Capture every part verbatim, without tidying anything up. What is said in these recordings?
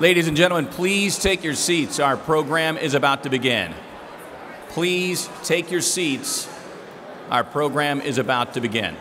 Ladies and gentlemen, please take your seats. Our program is about to begin. Please take your seats. Our program is about to begin.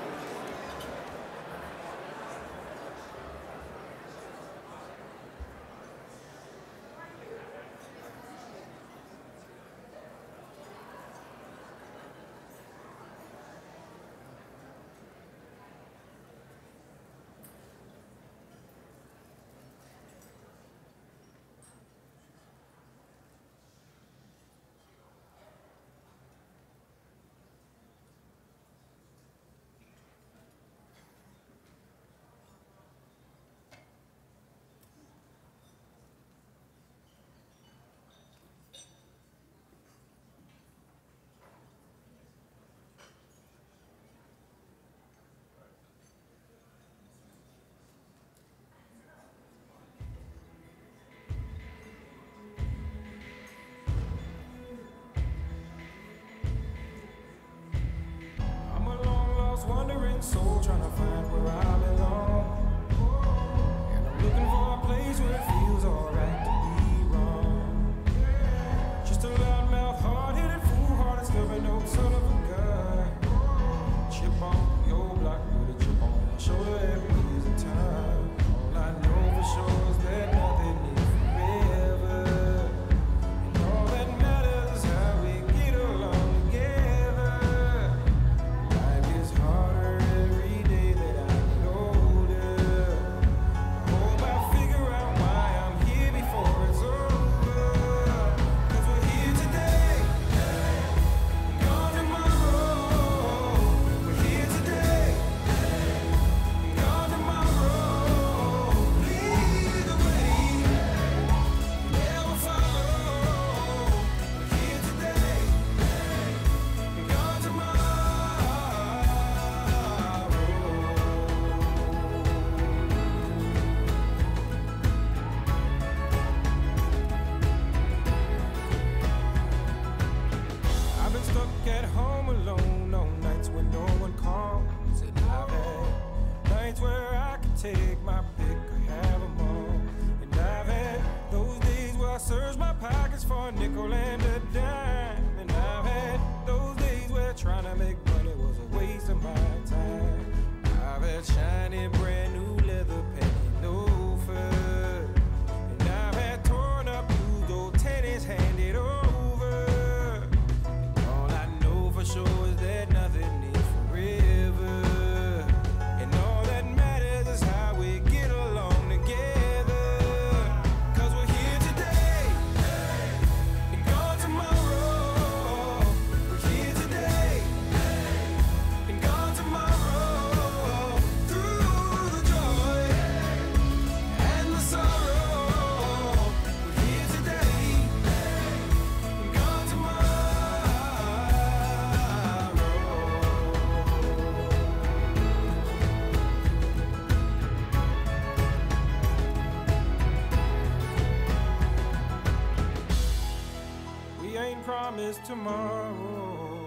Wandering soul trying to find where I belong, and I'm looking for a place where it feels alright to be wrong. Just a loudmouth, hard-headed, fool-hearted, stubborn old son of a gun. Chip on your block with a chip on my shoulder every day's a time. All I know for sure is that nothing is forever, and all that matters is how we get along together. Life is harder every day that I get older. I hope I figure out why I'm here before it's over. 'Cause we're here today, gone tomorrow. We're here today, gone tomorrow. Lead the way, never follow. We're here today, gone tomorrow. I've been stuck at home alone on nights when no one calls, and I've had nights where I could take my pick or have 'em all. And I've had those days where I searched my pockets for a nickel and a dime. And I've had those days where trying to make money was a waste of my time. I've had shiny brand new leather penny loafers, and I've had torn up used old tennis handed over. And all I know for sure is that nothing is forever, and all that matters is how we get along together. 'Cause we're here today, and gone tomorrow. We're here today, and gone tomorrow. Through the joy and the sorrow, we're here today, and gone tomorrow. We ain't promised tomorrow,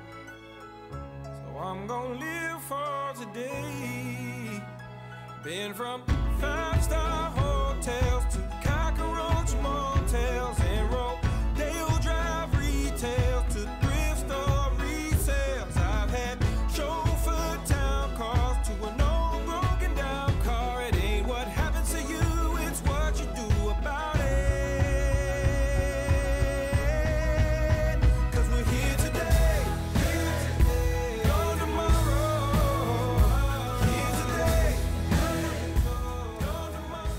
so I'm gonna live for today. Been from five-star hotels to cockroach motels, and Rodeo Drive retail to thrift store resales. I've had chauffeur town cars to an old broken down car. It ain't what happens to you, it's what you do about it. 'Cause we're here today, gone tomorrow. Here today, gone tomorrow.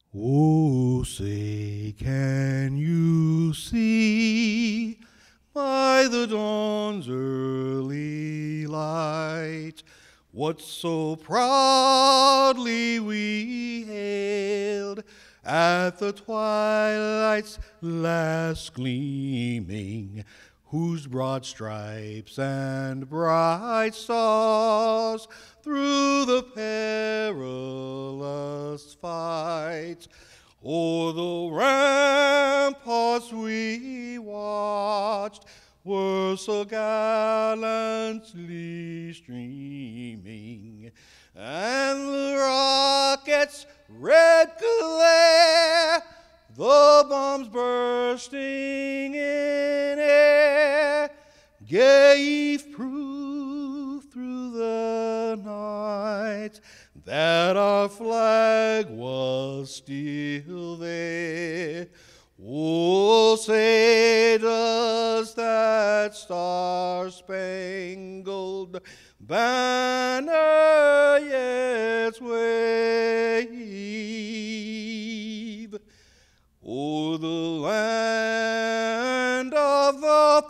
Oh, say, can you see by the dawn's early light what so proudly we hailed at the twilight's last gleaming, whose broad stripes and bright stars through the perilous fight o'er the ramparts we watched were so gallantly streaming, and the rocket's red glare, the bombs bursting in air, gave proof through the night that our flag was still there. Oh, say does that star-spangled banner yet wave o'er the land of the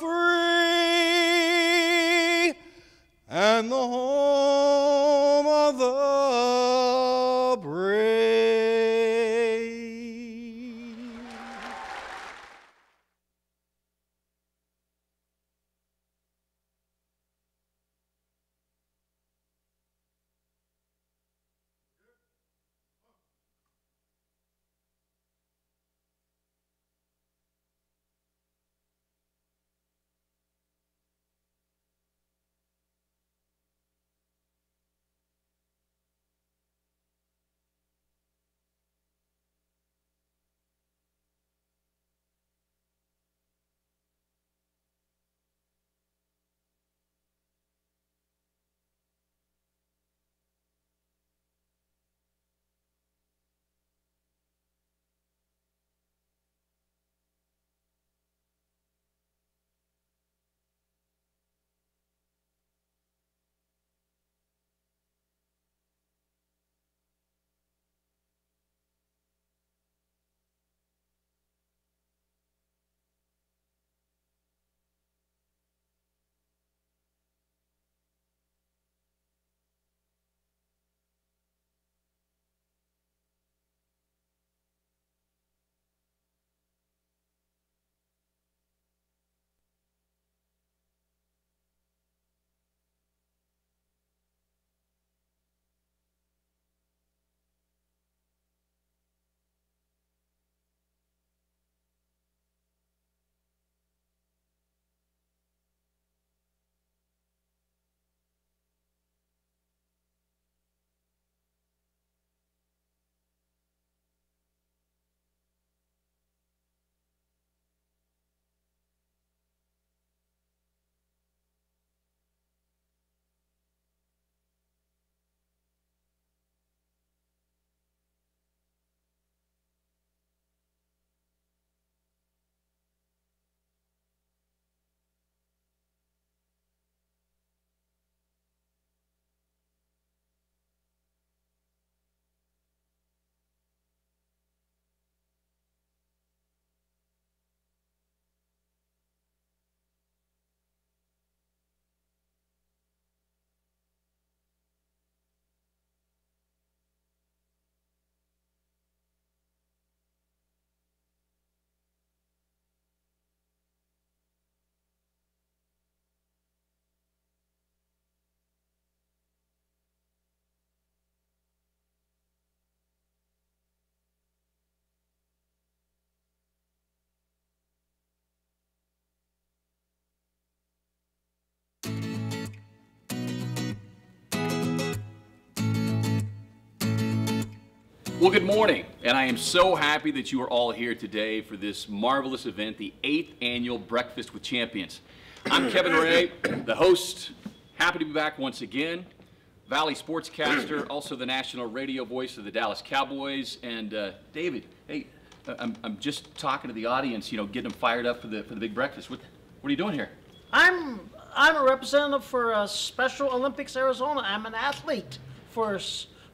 free and the home of the brave? Well, good morning, and I am so happy that you are all here today for this marvelous event, the eighth Annual Breakfast with Champions. I'm Kevin Ray, the host. Happy to be back once again. Valley Sportscaster, also the national radio voice of the Dallas Cowboys. And uh, David, hey, I'm, I'm just talking to the audience, you know, getting them fired up for the, for the big breakfast. What, what are you doing here? I'm, I'm a representative for uh, Special Olympics Arizona. I'm an athlete for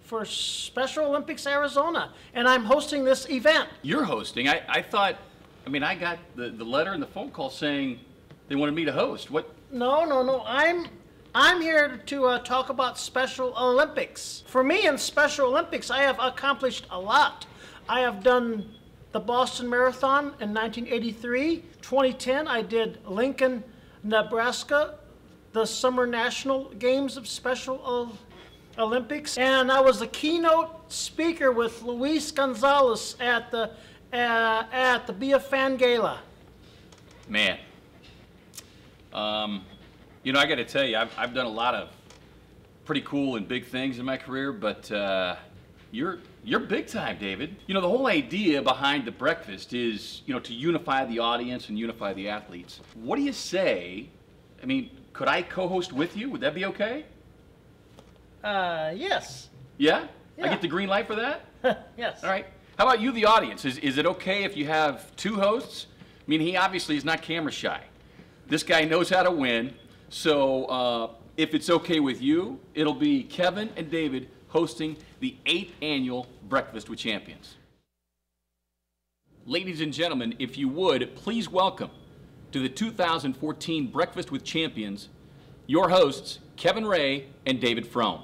for Special Olympics Arizona, and I'm hosting this event. You're hosting. I, I thought, I mean, I got the, the letter and the phone call saying they wanted me to host. What? No, no, no. I'm I'm here to uh, talk about Special Olympics. For me in Special Olympics, I have accomplished a lot. I have done the Boston Marathon in nineteen eighty-three. twenty ten, I did Lincoln, Nebraska, the Summer National Games of Special Olympics. And I was the keynote speaker with Luis Gonzalez at the, uh, at the Be a Fan Gala. Man. Um, you know, I got to tell you, I've, I've done a lot of pretty cool and big things in my career, but uh, you're you're big time, David. You know, the whole idea behind the breakfast is, you know, to unify the audience and unify the athletes. What do you say? I mean, could I co-host with you? Would that be okay? Uh, yes. Yeah? Yeah. I get the green light for that? Yes. All right. How about you, the audience? Is, is it okay if you have two hosts? I mean, he obviously is not camera shy. This guy knows how to win. So uh, if it's okay with you, it'll be Kevin and David hosting the eighth annual Breakfast with Champions. Ladies and gentlemen, if you would, please welcome to the two thousand fourteen Breakfast with Champions, your hosts, Kevin Ray and David Frome.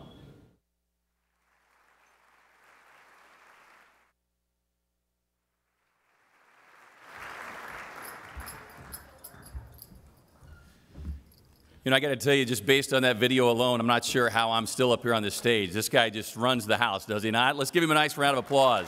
You know, I got to tell you, just based on that video alone, I'm not sure how I'm still up here on this stage. This guy just runs the house, does he not? Let's give him a nice round of applause.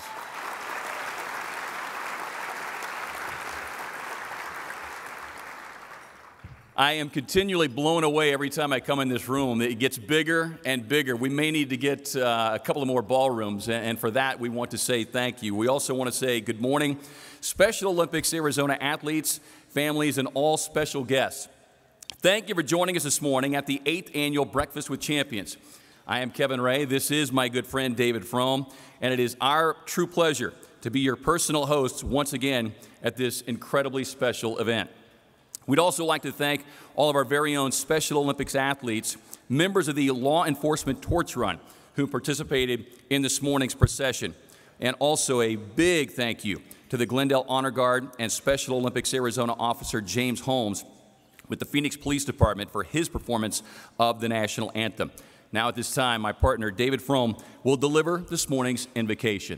I am continually blown away every time I come in this room. It gets bigger and bigger. We may need to get uh, a couple of more ballrooms, and for that, we want to say thank you. We also want to say good morning, Special Olympics Arizona athletes, families, and all special guests. Thank you for joining us this morning at the eighth Annual Breakfast with Champions. I am Kevin Ray. This is my good friend David Frome, and it is our true pleasure to be your personal hosts once again at this incredibly special event. We'd also like to thank all of our very own Special Olympics athletes, members of the Law Enforcement Torch Run, who participated in this morning's procession. And also a big thank you to the Glendale Honor Guard and Special Olympics Arizona officer James Holmes with the Phoenix Police Department for his performance of the national anthem. Now at this time, my partner David Frome will deliver this morning's invocation.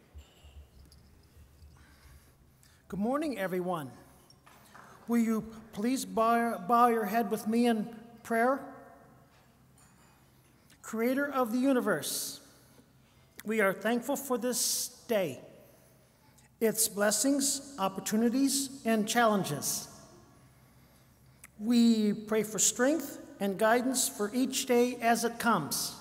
Good morning, everyone. Will you please bow, bow your head with me in prayer? Creator of the universe, we are thankful for this day, its blessings, opportunities, and challenges. We pray for strength and guidance for each day as it comes.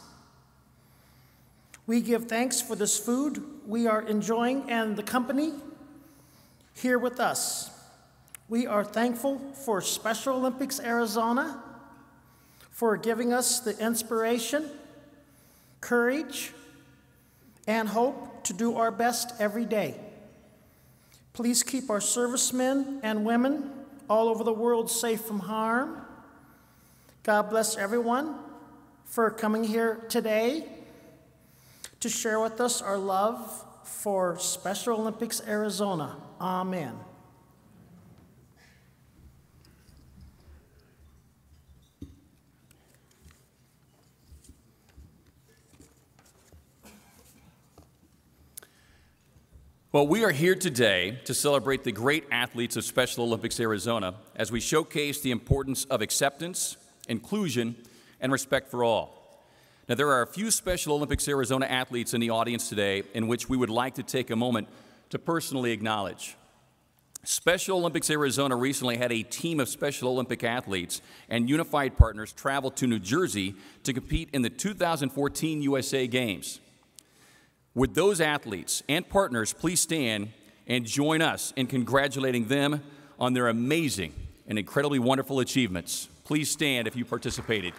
We give thanks for this food we are enjoying and the company here with us. We are thankful for Special Olympics Arizona for giving us the inspiration, courage, and hope to do our best every day. Please keep our servicemen and women all over the world safe from harm. God bless everyone for coming here today to share with us our love for Special Olympics Arizona. Amen. Well, we are here today to celebrate the great athletes of Special Olympics Arizona as we showcase the importance of acceptance, inclusion, and respect for all. Now, there are a few Special Olympics Arizona athletes in the audience today in which we would like to take a moment to personally acknowledge. Special Olympics Arizona recently had a team of Special Olympic athletes and unified partners travel to New Jersey to compete in the two thousand fourteen U S A Games. Would those athletes and partners please stand and join us in congratulating them on their amazing and incredibly wonderful achievements. Please stand if you participated.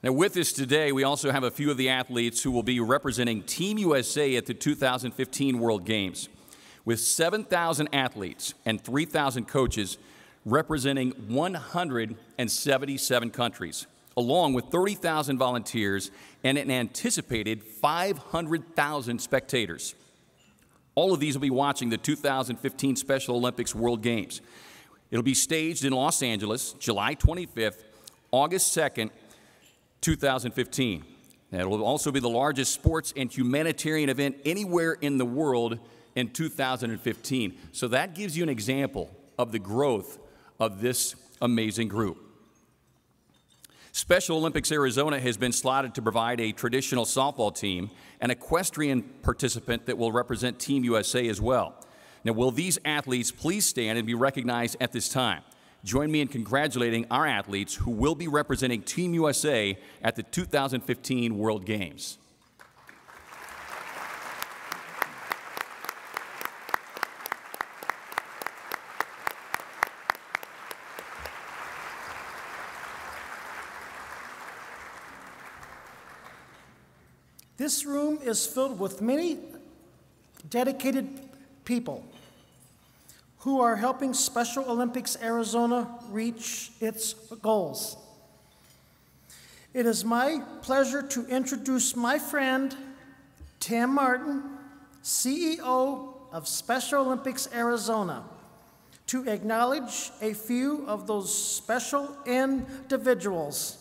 Now, with us today, we also have a few of the athletes who will be representing Team U S A at the two thousand fifteen World Games. With seven thousand athletes and three thousand coaches representing one hundred seventy-seven countries, along with thirty thousand volunteers and an anticipated five hundred thousand spectators. All of these will be watching the two thousand fifteen Special Olympics World Games. It'll be staged in Los Angeles, July twenty-fifth, August second, two thousand fifteen. And it will also be the largest sports and humanitarian event anywhere in the world in two thousand fifteen. So that gives you an example of the growth of this amazing group. Special Olympics Arizona has been slotted to provide a traditional softball team and equestrian participant that will represent Team U S A as well. Now, will these athletes please stand and be recognized at this time? Join me in congratulating our athletes who will be representing Team U S A at the two thousand fifteen World Games. This room is filled with many dedicated people who are helping Special Olympics Arizona reach its goals. It is my pleasure to introduce my friend, Tim Martin, C E O of Special Olympics Arizona, to acknowledge a few of those special individuals.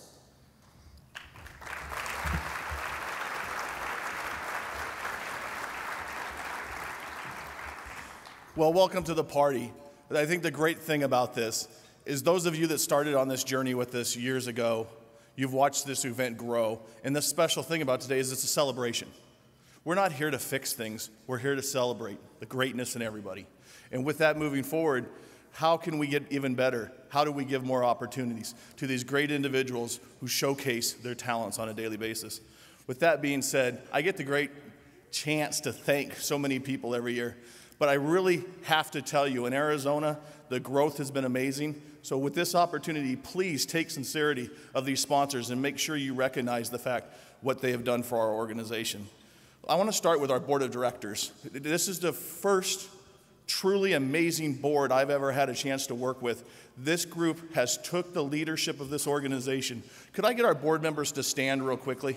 Well, welcome to the party. I think the great thing about this is those of you that started on this journey with us years ago, you've watched this event grow. And the special thing about today is it's a celebration. We're not here to fix things. We're here to celebrate the greatness in everybody. And with that moving forward, how can we get even better? How do we give more opportunities to these great individuals who showcase their talents on a daily basis? With that being said, I get the great chance to thank so many people every year. But I really have to tell you, in Arizona, the growth has been amazing. So with this opportunity, please take sincerity of these sponsors and make sure you recognize the fact what they have done for our organization. I want to start with our board of directors. This is the first truly amazing board I've ever had a chance to work with. This group has took the leadership of this organization. Could I get our board members to stand real quickly?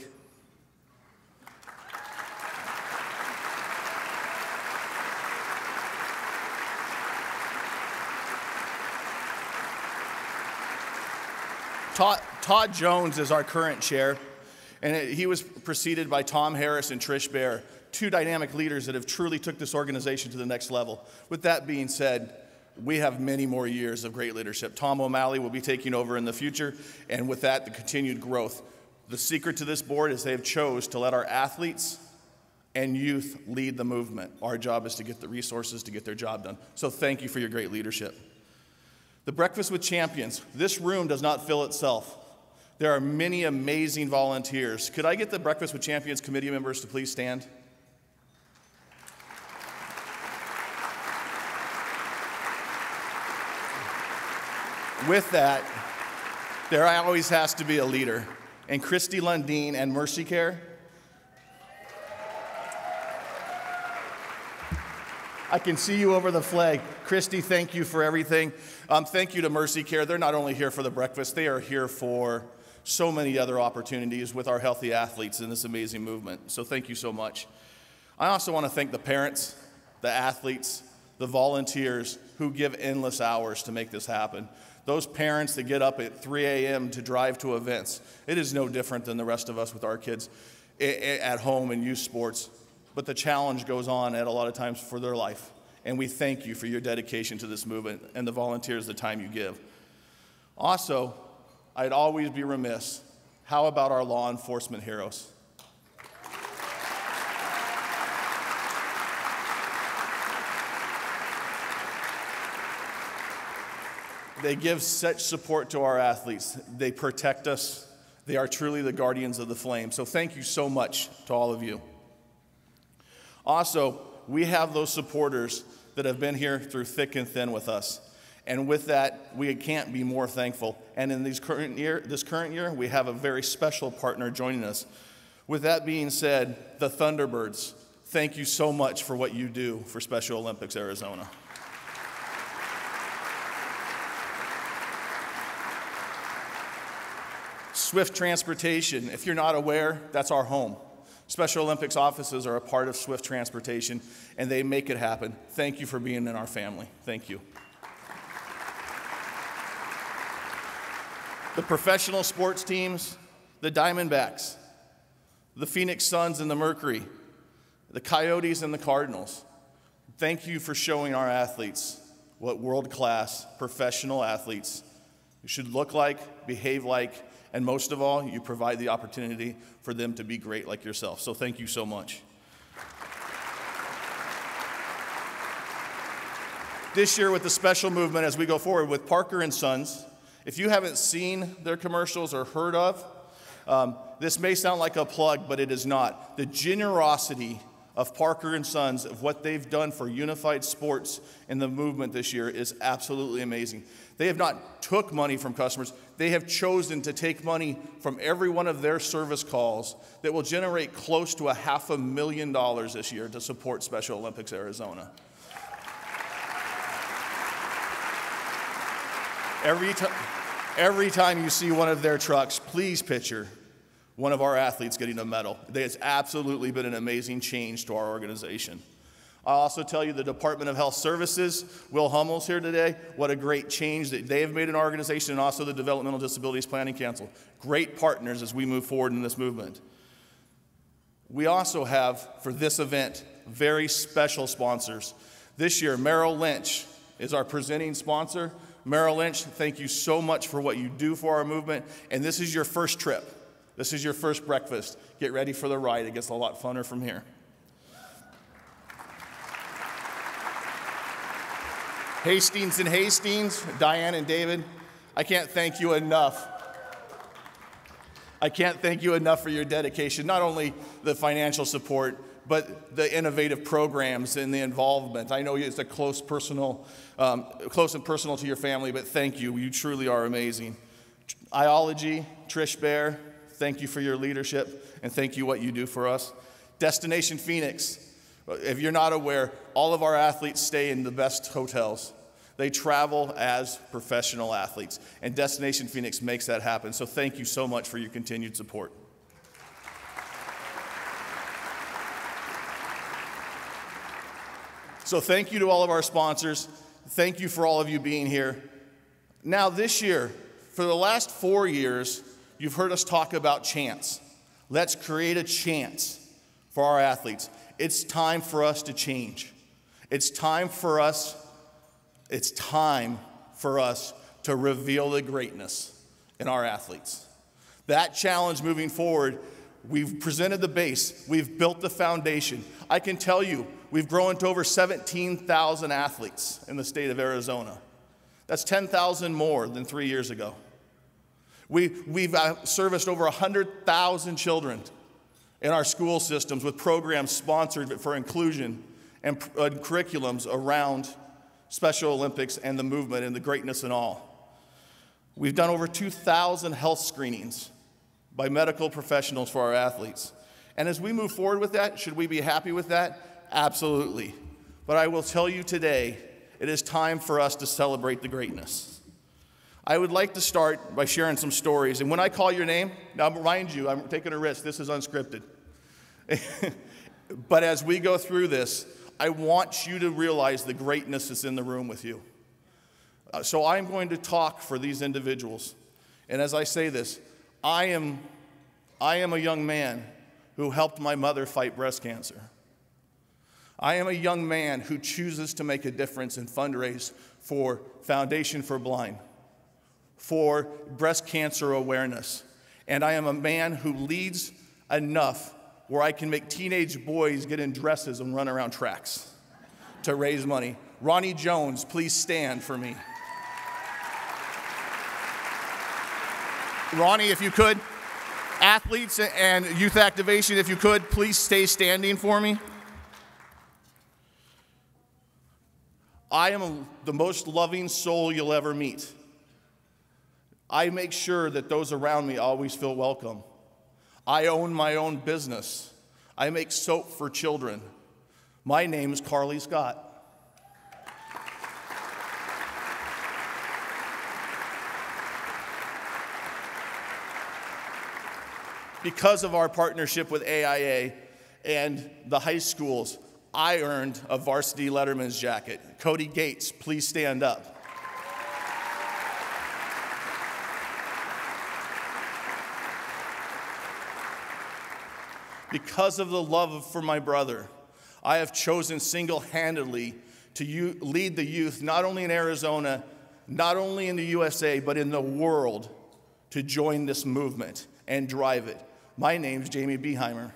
Todd, Todd Jones is our current chair, and it, he was preceded by Tom Harris and Trish Bear, two dynamic leaders that have truly took this organization to the next level. With that being said, we have many more years of great leadership. Tom O'Malley will be taking over in the future, and with that, the continued growth. The secret to this board is they have chose to let our athletes and youth lead the movement. Our job is to get the resources to get their job done. So thank you for your great leadership. The Breakfast with Champions. This room does not fill itself. There are many amazing volunteers. Could I get the Breakfast with Champions committee members to please stand? With that, there always has to be a leader. And Christy Lundeen and Mercy Care. I can see you over the flag. Christy, thank you for everything. Um, thank you to Mercy Care. They're not only here for the breakfast, they are here for so many other opportunities with our healthy athletes in this amazing movement. So thank you so much. I also want to thank the parents, the athletes, the volunteers who give endless hours to make this happen. Those parents that get up at three a m to drive to events. It is no different than the rest of us with our kids at home and youth sports. But the challenge goes on at a lot of times for their life. And we thank you for your dedication to this movement and the volunteers, the time you give. Also, I'd always be remiss. How about our law enforcement heroes? They give such support to our athletes. They protect us. They are truly the guardians of the flame. So thank you so much to all of you. Also, we have those supporters that have been here through thick and thin with us. And with that, we can't be more thankful. And in these current year, this current year, we have a very special partner joining us. With that being said, the Thunderbirds, thank you so much for what you do for Special Olympics Arizona. Swift Transportation, if you're not aware, that's our home. Special Olympics offices are a part of Swift Transportation, and they make it happen. Thank you for being in our family. Thank you. The professional sports teams, the Diamondbacks, the Phoenix Suns and the Mercury, the Coyotes and the Cardinals. Thank you for showing our athletes what world-class professional athletes should look like, behave like, and most of all, you provide the opportunity for them to be great like yourself. So thank you so much. This year with the special movement as we go forward with Parker and Sons, if you haven't seen their commercials or heard of, um, this may sound like a plug, but it is not. The generosity of Parker and Sons, of what they've done for unified sports in the movement this year is absolutely amazing. They have not took money from customers. They have chosen to take money from every one of their service calls that will generate close to a half a million dollars this year to support Special Olympics Arizona. Every, every time you see one of their trucks, please picture one of our athletes getting a medal. It's absolutely been an amazing change to our organization. I'll also tell you the Department of Health Services, Will Hummel's here today. What a great change that they have made in our organization, and also the Developmental Disabilities Planning Council. Great partners as we move forward in this movement. We also have, for this event, very special sponsors. This year, Merrill Lynch is our presenting sponsor. Merrill Lynch, thank you so much for what you do for our movement, and this is your first trip. This is your first breakfast. Get ready for the ride. It gets a lot funner from here. Hastings and Hastings, Diane and David, I can't thank you enough. I can't thank you enough for your dedication, not only the financial support, but the innovative programs and the involvement. I know it's a close personal, um, close and personal to your family, but thank you. You truly are amazing. Iology, Trish Bear, thank you for your leadership, and thank you what you do for us. Destination Phoenix. If you're not aware, all of our athletes stay in the best hotels. They travel as professional athletes, and Destination Phoenix makes that happen. So thank you so much for your continued support. So thank you to all of our sponsors. Thank you for all of you being here. Now this year, for the last four years, you've heard us talk about chance. Let's create a chance for our athletes. It's time for us to change. It's time for us, it's time for us to reveal the greatness in our athletes. That challenge moving forward, we've presented the base, we've built the foundation. I can tell you, we've grown to over seventeen thousand athletes in the state of Arizona. That's ten thousand more than three years ago. We, we've uh, serviced over one hundred thousand children in our school systems with programs sponsored for inclusion and uh, curriculums around Special Olympics and the movement and the greatness and all. We've done over two thousand health screenings by medical professionals for our athletes. And as we move forward with that, should we be happy with that? Absolutely. But I will tell you today, it is time for us to celebrate the greatness. I would like to start by sharing some stories. And when I call your name, now remind you, I'm taking a risk. This is unscripted. But as we go through this, I want you to realize the greatness that's in the room with you. Uh, so I'm going to talk for these individuals. And as I say this, I am, I am a young man who helped my mother fight breast cancer. I am a young man who chooses to make a difference and fundraise for Foundation for Blind, for breast cancer awareness. And I am a man who leads enough where I can make teenage boys get in dresses and run around tracks to raise money. Ronnie Jones, please stand for me. Ronnie, if you could. Athletes and youth activation, if you could, please stay standing for me. I am the most loving soul you'll ever meet. I make sure that those around me always feel welcome. I own my own business. I make soap for children. My name is Carly Scott. Because of our partnership with A I A and the high schools, I earned a varsity Letterman's jacket. Cody Gates, please stand up. Because of the love for my brother, I have chosen single-handedly to u- lead the youth, not only in Arizona, not only in the U S A, but in the world, to join this movement and drive it. My name's Jamie Beheimer.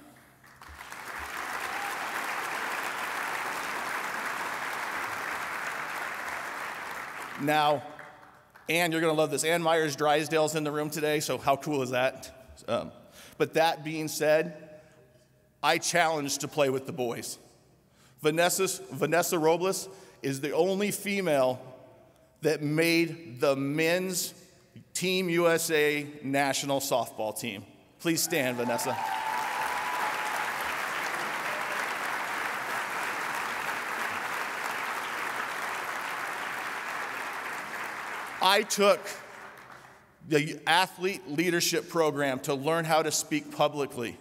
Now, Ann, you're going to love this. Ann Myers Drysdale's in the room today, so how cool is that? Um, but that being said, I challenge to play with the boys. Vanessa, Vanessa Robles is the only female that made the men's Team U S A national softball team. Please stand, Vanessa. I took the athlete leadership program to learn how to speak publicly.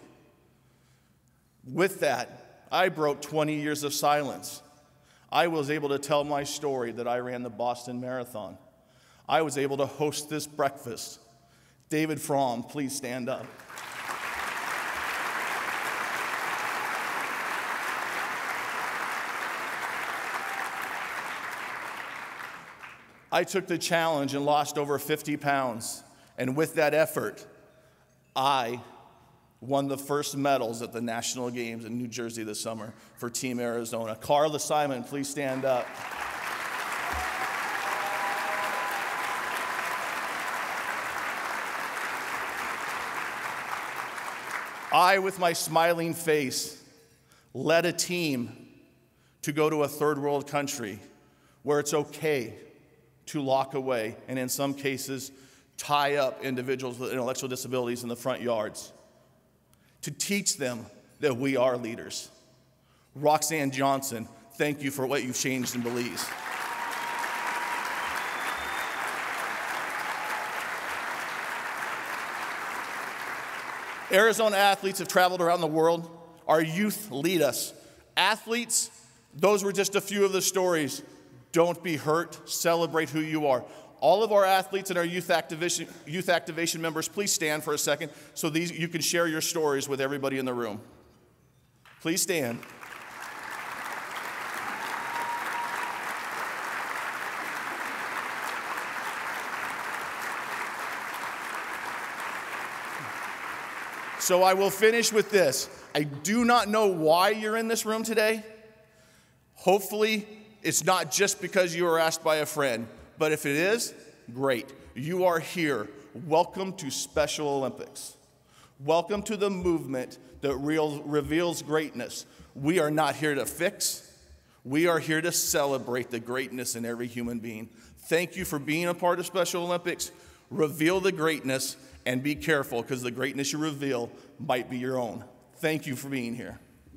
With that, I broke twenty years of silence. I was able to tell my story that I ran the Boston Marathon. I was able to host this breakfast. David Fromm, please stand up. I took the challenge and lost over fifty pounds. And with that effort, I won the first medals at the National Games in New Jersey this summer for Team Arizona. Carla Simon, please stand up. I, with my smiling face, led a team to go to a third world country where it's okay to lock away and in some cases tie up individuals with intellectual disabilities in the front yards, to teach them that we are leaders. Roxanne Johnson, thank you for what you've changed in Belize. Arizona athletes have traveled around the world. Our youth lead us. Athletes, those were just a few of the stories. Don't be hurt. Celebrate who you are. All of our athletes and our youth activation, youth activation members, please stand for a second so these, you can share your stories with everybody in the room. Please stand. So I will finish with this. I do not know why you're in this room today. Hopefully, it's not just because you were asked by a friend, but if it is, great. You are here. Welcome to Special Olympics. Welcome to the movement that real, reveals greatness. We are not here to fix. We are here to celebrate the greatness in every human being. Thank you for being a part of Special Olympics. Reveal the greatness and be careful because the greatness you reveal might be your own. Thank you for being here.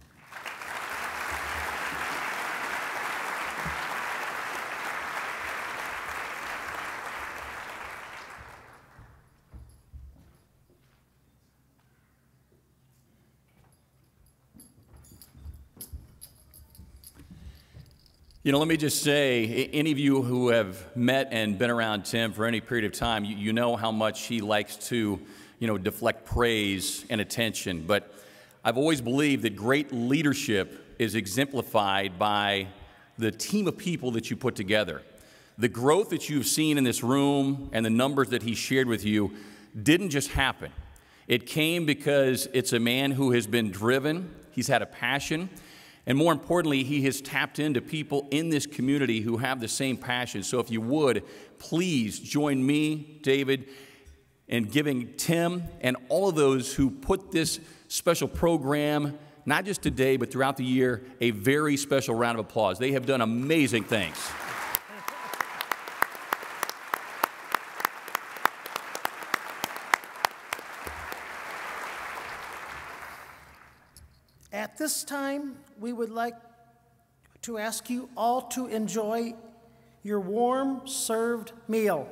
You know, let me just say, any of you who have met and been around Tim for any period of time, you, you know how much he likes to, you know, deflect praise and attention. But I've always believed that great leadership is exemplified by the team of people that you put together. The growth that you've seen in this room and the numbers that he shared with you didn't just happen. It came because it's a man who has been driven, he's had a passion, and more importantly, he has tapped into people in this community who have the same passion. So if you would, please join me, David, in giving Tim and all of those who put this special program, not just today, but throughout the year, a very special round of applause. They have done amazing things. At this time, we would like to ask you all to enjoy your warm served meal.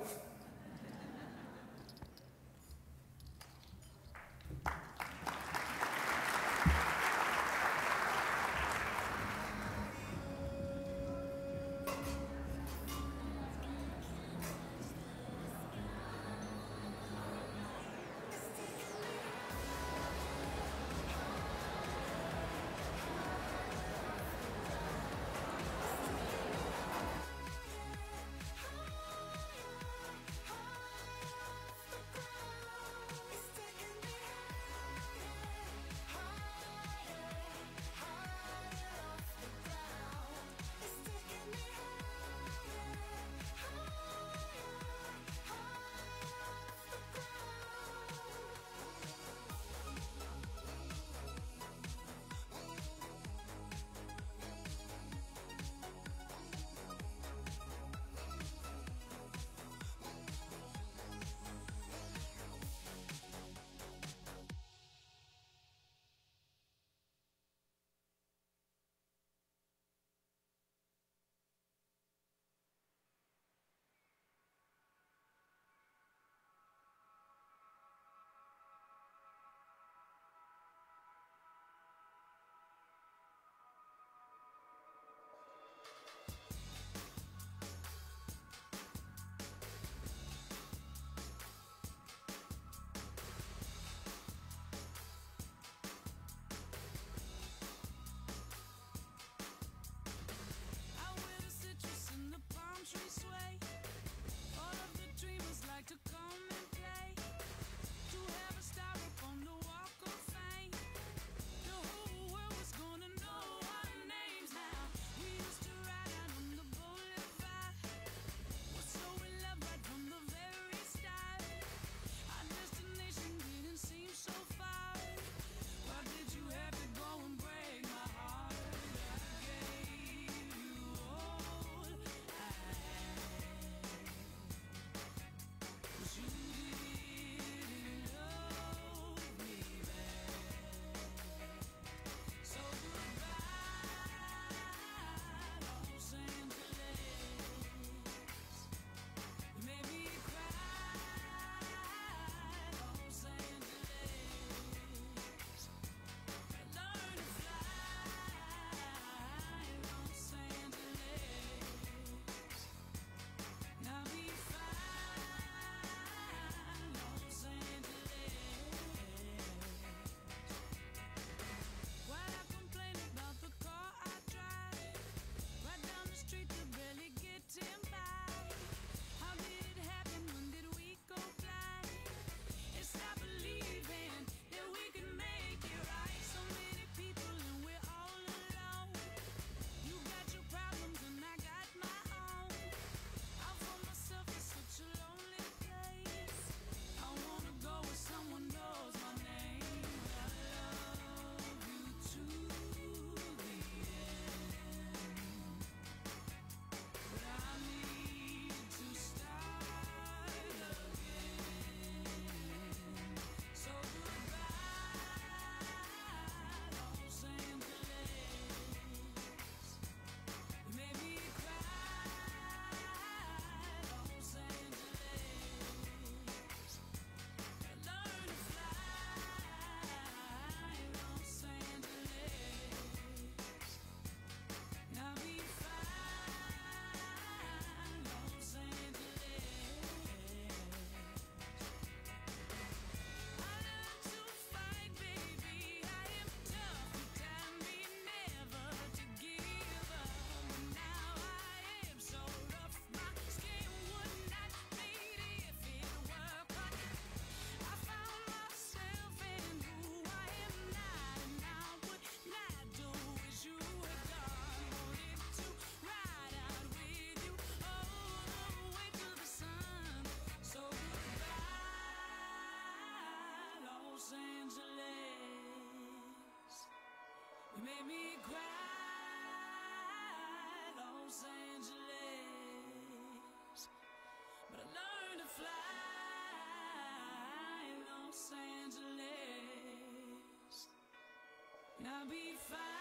I'll be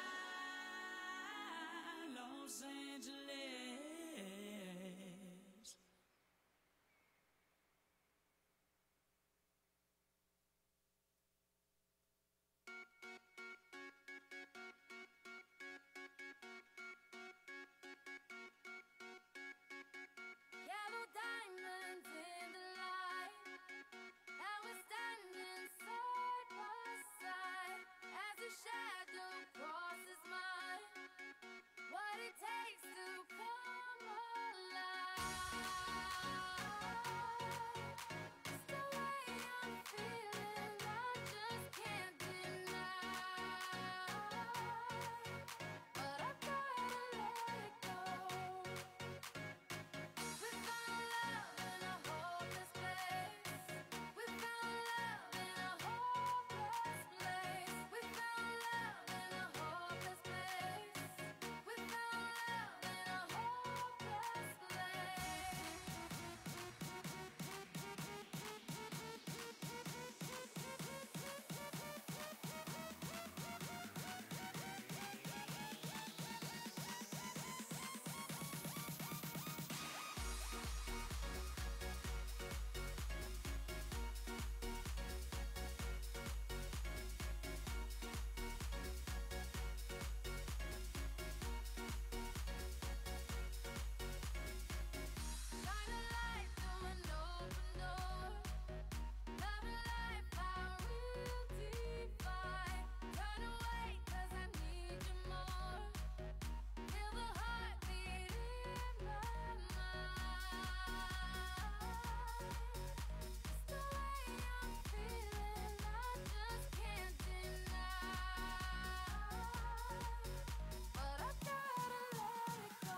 fine, Los Angeles. Yellow diamonds in the light, and we're standing side by side as your shadow crosses mine. What it takes to come alive. It's the way I'm feeling, I just can't deny. But I gotta let it go. We found love in a hopeless place. We found love in a hopeless place. We found love in a hopeless place. We found love in a hopeless shine a light through an open door. Love and life, our real divide. Turn away 'cause I need you more. Feel the heartbeat in my mind. It's the way I'm feeling, I just can't deny. But I gotta let it go.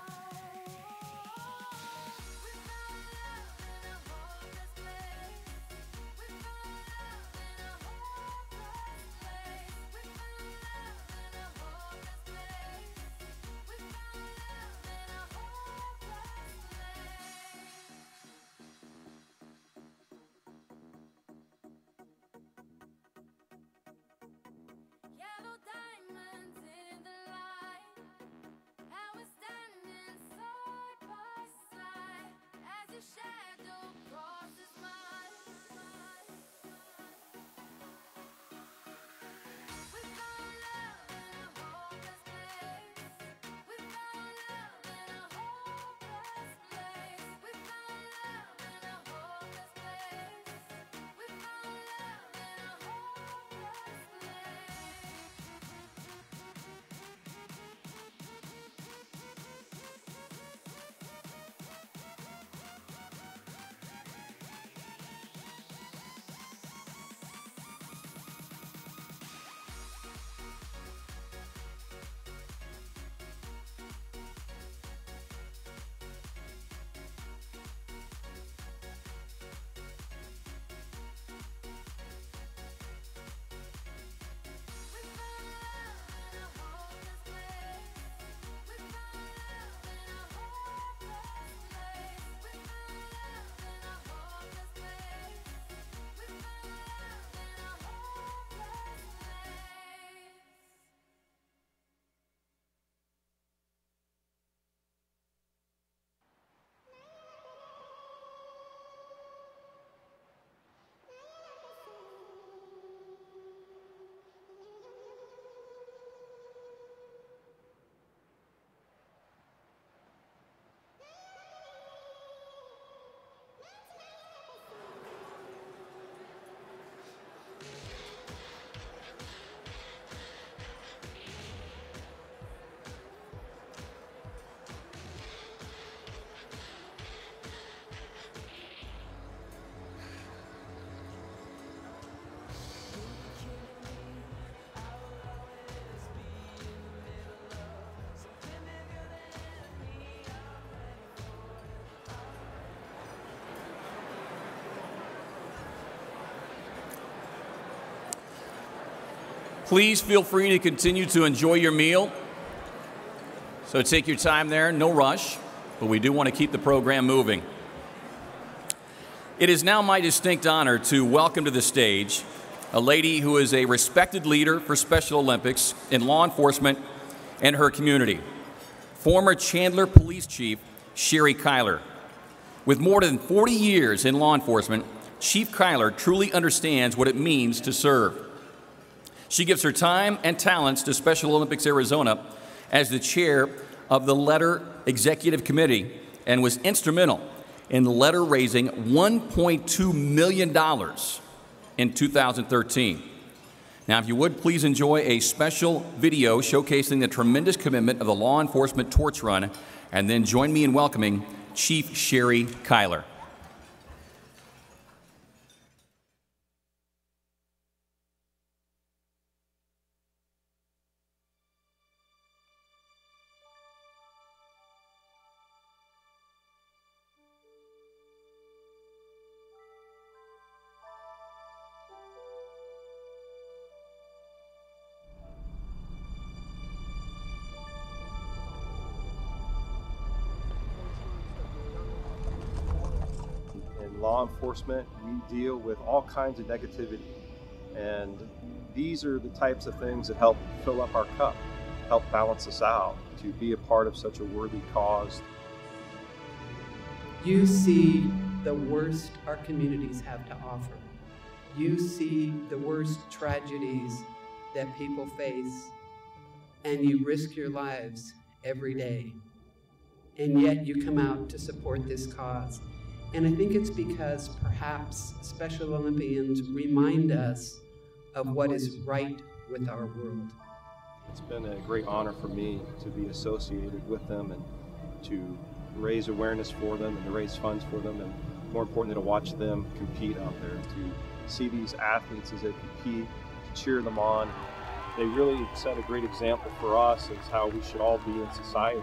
We found love in a hopeless place. We found love in a hopeless place. We found love in a hopeless place. We found love in a hopeless place. Yellow diamonds in the light, and we're standing side by side as your shadow crosses mine. We found love in a hopeless place. We found love in a hopeless place. We found love in a hopeless place. We found love in a hopeless We found love in a hopeless place. We found love in a hopeless place. We found love in a hopeless place. We found love in a hopeless place. Please feel free to continue to enjoy your meal. So take your time there, no rush, but we do want to keep the program moving. It is now my distinct honor to welcome to the stage a lady who is a respected leader for Special Olympics in law enforcement and her community, former Chandler Police Chief Sherry Kyler. With more than forty years in law enforcement, Chief Kyler truly understands what it means to serve. She gives her time and talents to Special Olympics Arizona as the chair of the Letter Executive Committee and was instrumental in the letter raising one point two million dollars in two thousand thirteen. Now, if you would, please enjoy a special video showcasing the tremendous commitment of the Law Enforcement Torch Run, and then join me in welcoming Chief Sherry Kyler. In law enforcement, we deal with all kinds of negativity, and these are the types of things that help fill up our cup, help balance us out, to be a part of such a worthy cause. You see the worst our communities have to offer. You see the worst tragedies that people face, and you risk your lives every day. And yet you come out to support this cause. And I think it's because perhaps Special Olympians remind us of what is right with our world. It's been a great honor for me to be associated with them and to raise awareness for them and to raise funds for them, and more importantly, to watch them compete out there, to see these athletes as they compete, to cheer them on. They really set a great example for us as how we should all be in society.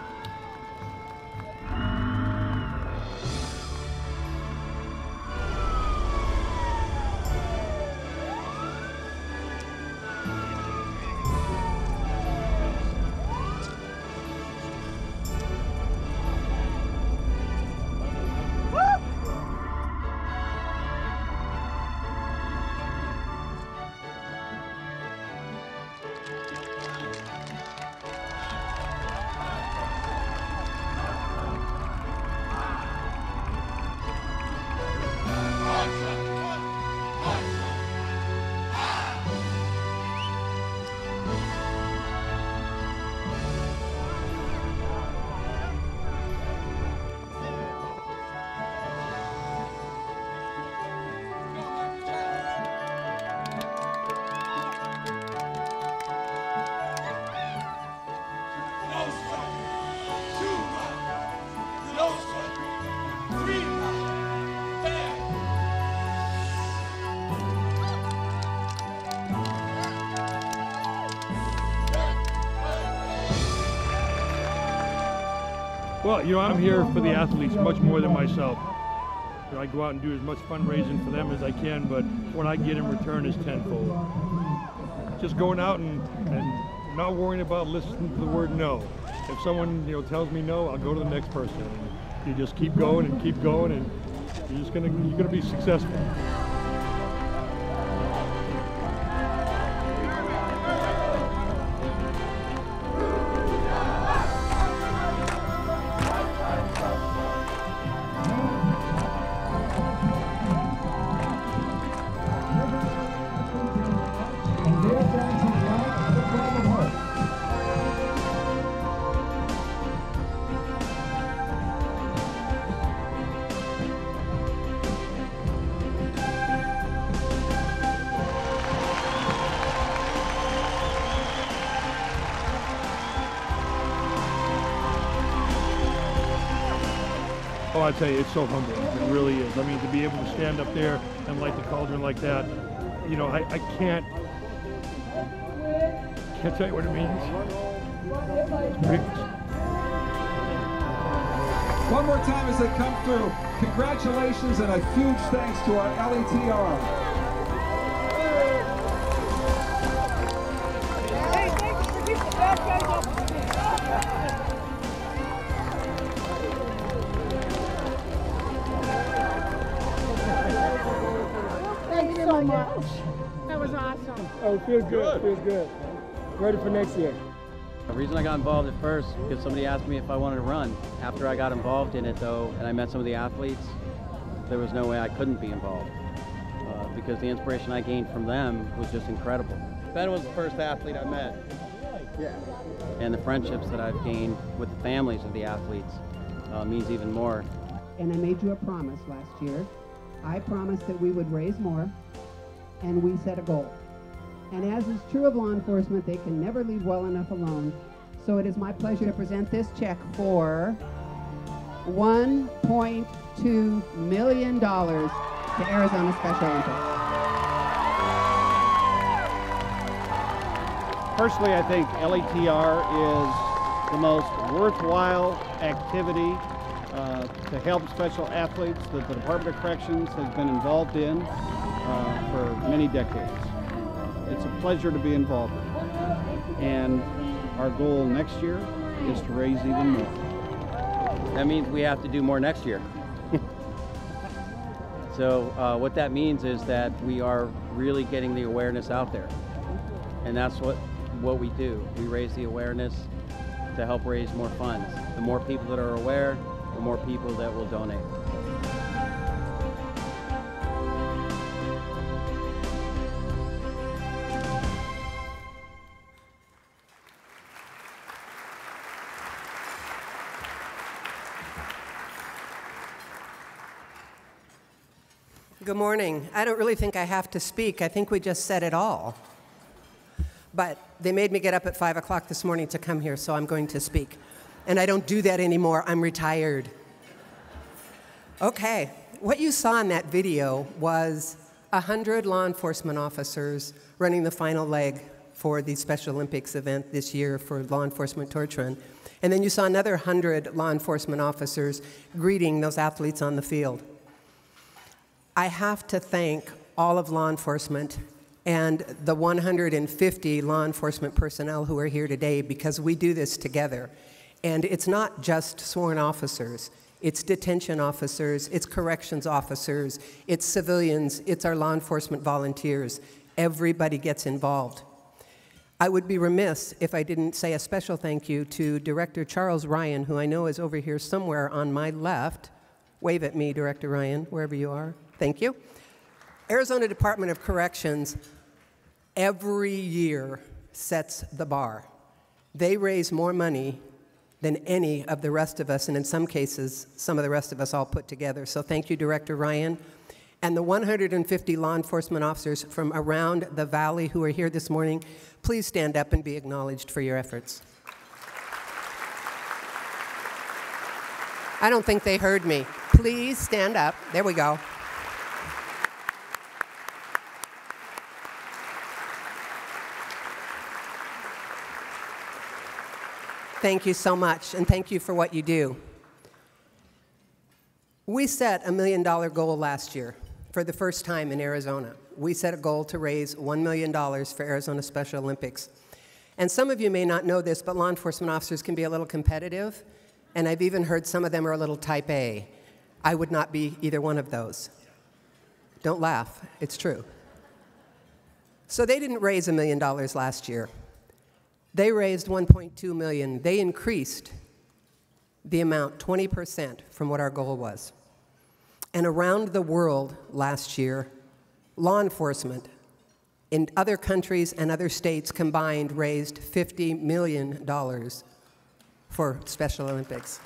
Well, you know, I'm here for the athletes much more than myself. You know, I go out and do as much fundraising for them as I can, but what I get in return is tenfold. Just going out and, and not worrying about listening to the word no. If someone, you know, tells me no, I'll go to the next person. And you just keep going and keep going, and you're just gonna you're gonna be successful. Oh, I tell you, it's so humbling. It really is. I mean, to be able to stand up there and light the cauldron like that, you know, I, I can't, can't tell you what it means. It's big. One more time as they come through. Congratulations and a huge thanks to our L E T R. Hey, thank you for keeping the bad guys off the field. Thank you so much. Oh, it feels good. It feels good. Ready for next year. The reason I got involved at first, because somebody asked me if I wanted to run. After I got involved in it, though, and I met some of the athletes, there was no way I couldn't be involved, uh, because the inspiration I gained from them was just incredible. Ben was the first athlete I met. Yeah. And the friendships that I've gained with the families of the athletes uh, means even more. And I made you a promise last year. I promised that we would raise more, and we set a goal. And as is true of law enforcement, they can never leave well enough alone. So it is my pleasure to present this check for one point two million dollars to Arizona Special Olympics. Personally, I think L E T R is the most worthwhile activity uh, to help special athletes that the Department of Corrections has been involved in uh, for many decades. It's a pleasure to be involved in. And our goal next year is to raise even more. That means we have to do more next year. So uh, what that means is that we are really getting the awareness out there. And that's what, what we do. We raise the awareness to help raise more funds. The more people that are aware, the more people that will donate. Good morning. I don't really think I have to speak. I think we just said it all. But they made me get up at five o'clock this morning to come here, so I'm going to speak. And I don't do that anymore. I'm retired. Okay. What you saw in that video was one hundred law enforcement officers running the final leg for the Special Olympics event this year for Law Enforcement Torch Run. And then you saw another one hundred law enforcement officers greeting those athletes on the field. I have to thank all of law enforcement and the one hundred fifty law enforcement personnel who are here today, because we do this together. And it's not just sworn officers. It's detention officers, it's corrections officers, it's civilians, it's our law enforcement volunteers. Everybody gets involved. I would be remiss if I didn't say a special thank you to Director Charles Ryan, who I know is over here somewhere on my left. Wave at me, Director Ryan, wherever you are. Thank you. Arizona Department of Corrections every year sets the bar. They raise more money than any of the rest of us, and in some cases, some of the rest of us all put together. So thank you, Director Ryan. And the one hundred fifty law enforcement officers from around the valley who are here this morning, please stand up and be acknowledged for your efforts. I don't think they heard me. Please stand up. There we go. Thank you so much, and thank you for what you do. We set a million dollar goal last year for the first time in Arizona. We set a goal to raise one million dollars for Arizona Special Olympics. And some of you may not know this, but law enforcement officers can be a little competitive, and I've even heard some of them are a little type A. I would not be either one of those. Don't laugh, it's true. So they didn't raise a million dollars last year. They raised one point two million dollars. They increased the amount twenty percent from what our goal was. And around the world last year, law enforcement in other countries and other states combined raised fifty million dollars for Special Olympics.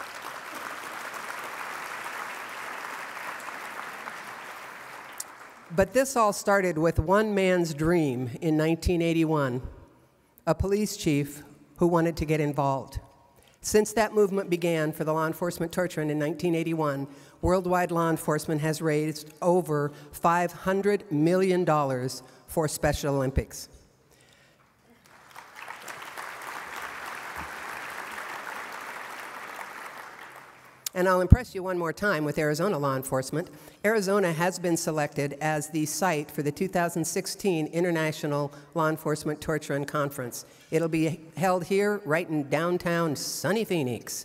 But this all started with one man's dream in nineteen eighty-one. A police chief who wanted to get involved. Since that movement began for the Law Enforcement Torch Run in nineteen eighty-one, worldwide law enforcement has raised over five hundred million dollars for Special Olympics. And I'll impress you one more time with Arizona law enforcement. Arizona has been selected as the site for the two thousand sixteen International Law Enforcement Torch Run Conference. It'll be held here, right in downtown sunny Phoenix.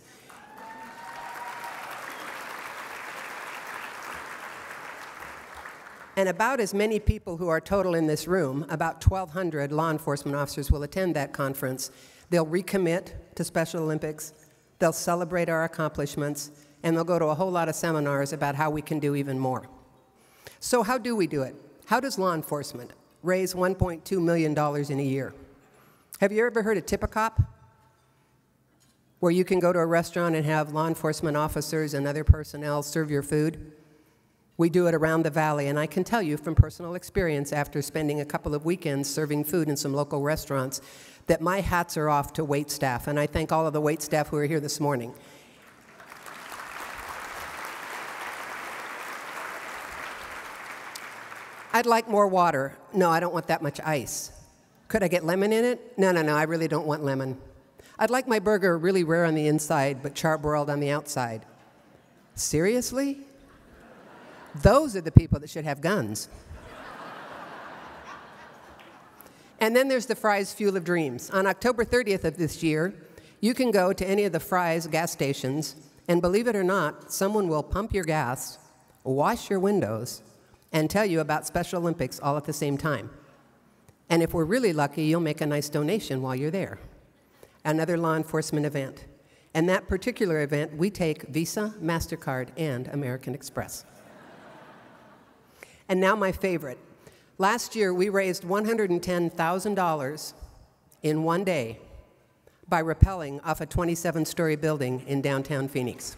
And about as many people who are total in this room, about twelve hundred law enforcement officers will attend that conference. They'll recommit to Special Olympics, they'll celebrate our accomplishments, and they'll go to a whole lot of seminars about how we can do even more. So how do we do it? How does law enforcement raise one point two million dollars in a year? Have you ever heard of Tip-A-Cop? Where you can go to a restaurant and have law enforcement officers and other personnel serve your food? We do it around the valley, and I can tell you from personal experience after spending a couple of weekends serving food in some local restaurants that my hats are off to wait staff, and I thank all of the wait staff who are here this morning. I'd like more water. No, I don't want that much ice. Could I get lemon in it? No, no, no, I really don't want lemon. I'd like my burger really rare on the inside, but charbroiled on the outside. Seriously? Those are the people that should have guns. And then there's the Fry's Fuel of Dreams. On October thirtieth of this year, you can go to any of the Fry's gas stations, and believe it or not, someone will pump your gas, wash your windows, and tell you about Special Olympics all at the same time. And if we're really lucky, you'll make a nice donation while you're there. Another law enforcement event. And that particular event, we take Visa, MasterCard, and American Express. And now my favorite. Last year, we raised one hundred ten thousand dollars in one day by rappelling off a twenty-seven story building in downtown Phoenix.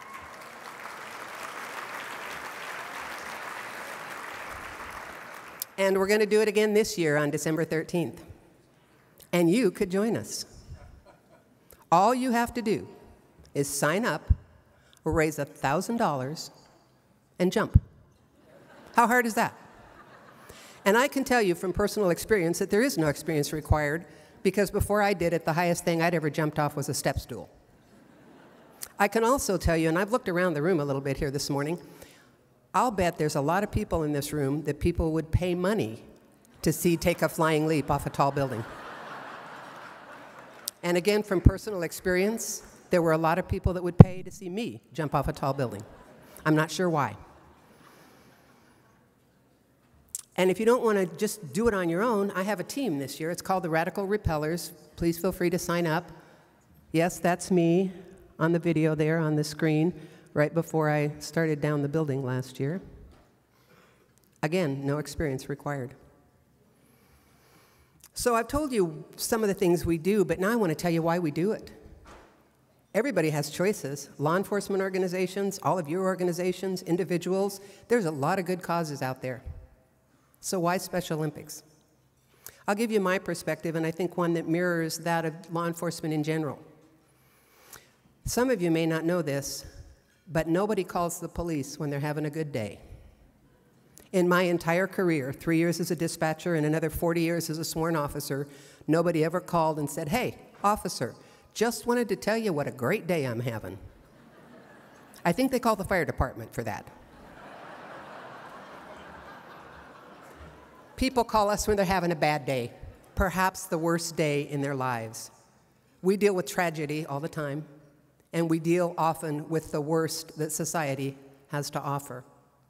And we're going to do it again this year on December thirteenth. And you could join us. All you have to do is sign up, raise one thousand dollars, and jump. How hard is that? And I can tell you from personal experience that there is no experience required, because before I did it, the highest thing I'd ever jumped off was a step stool. I can also tell you, and I've looked around the room a little bit here this morning, I'll bet there's a lot of people in this room that people would pay money to see take a flying leap off a tall building. And again, from personal experience, there were a lot of people that would pay to see me jump off a tall building. I'm not sure why. And if you don't want to just do it on your own, I have a team this year. It's called the Radical Repellers. Please feel free to sign up. Yes, that's me on the video there on the screen right before I started down the building last year. Again, no experience required. So I've told you some of the things we do, but now I want to tell you why we do it. Everybody has choices. Law enforcement organizations, all of your organizations, individuals. There's a lot of good causes out there. So why Special Olympics? I'll give you my perspective, and I think one that mirrors that of law enforcement in general. Some of you may not know this, but nobody calls the police when they're having a good day. In my entire career, three years as a dispatcher and another forty years as a sworn officer, nobody ever called and said, "Hey, officer, just wanted to tell you what a great day I'm having." I think they call the fire department for that. People call us when they're having a bad day, perhaps the worst day in their lives. We deal with tragedy all the time, and we deal often with the worst that society has to offer.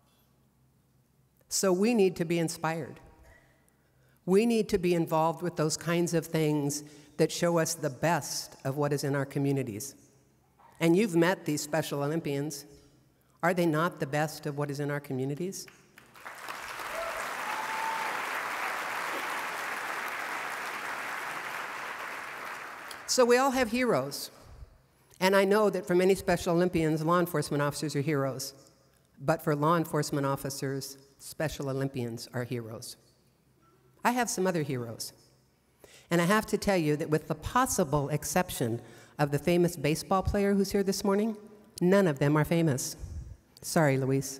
So we need to be inspired. We need to be involved with those kinds of things that show us the best of what is in our communities. And you've met these Special Olympians. Are they not the best of what is in our communities? So we all have heroes. And I know that for many Special Olympians, law enforcement officers are heroes. But for law enforcement officers, Special Olympians are heroes. I have some other heroes. And I have to tell you that with the possible exception of the famous baseball player who's here this morning, none of them are famous. Sorry, Luis.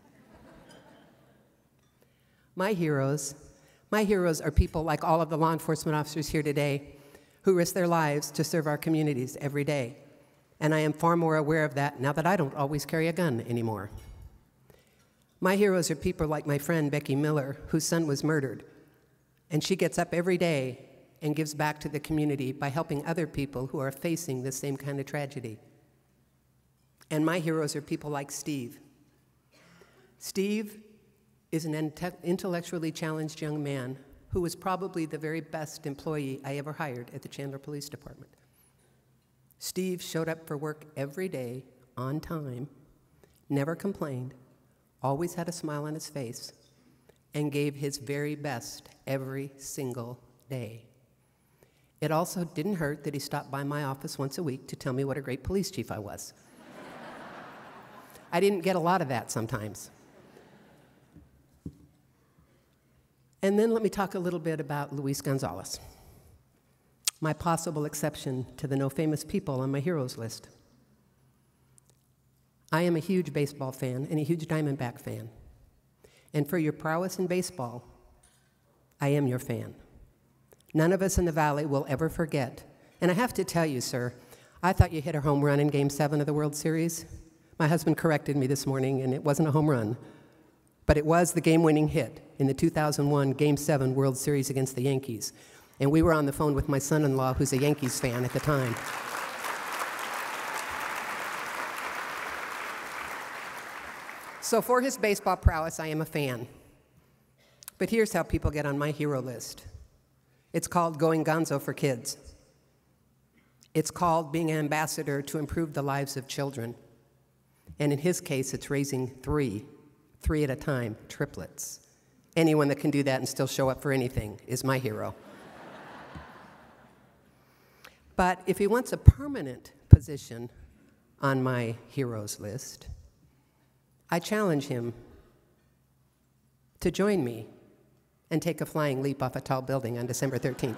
My heroes, my heroes are people like all of the law enforcement officers here today who risk their lives to serve our communities every day. And I am far more aware of that now that I don't always carry a gun anymore. My heroes are people like my friend Becky Miller, whose son was murdered. And she gets up every day and gives back to the community by helping other people who are facing the same kind of tragedy. And my heroes are people like Steve. Steve is an inte- intellectually challenged young man who was probably the very best employee I ever hired at the Chandler Police Department. Steve showed up for work every day, on time, never complained, always had a smile on his face, and gave his very best every single day. It also didn't hurt that he stopped by my office once a week to tell me what a great police chief I was. I didn't get a lot of that sometimes. And then let me talk a little bit about Luis Gonzalez, my possible exception to the no famous people on my heroes list. I am a huge baseball fan and a huge Diamondback fan. And for your prowess in baseball, I am your fan. None of us in the Valley will ever forget. And I have to tell you, sir, I thought you hit a home run in Game seven of the World Series. My husband corrected me this morning, and it wasn't a home run. But it was the game-winning hit in the two thousand one Game seven World Series against the Yankees. And we were on the phone with my son-in-law, who's a Yankees fan at the time. So for his baseball prowess, I am a fan. But here's how people get on my hero list. It's called going gonzo for kids. It's called being an ambassador to improve the lives of children. And in his case, it's raising three, three at a time, triplets. Anyone that can do that and still show up for anything is my hero. But if he wants a permanent position on my heroes list, I challenge him to join me and take a flying leap off a tall building on December thirteenth.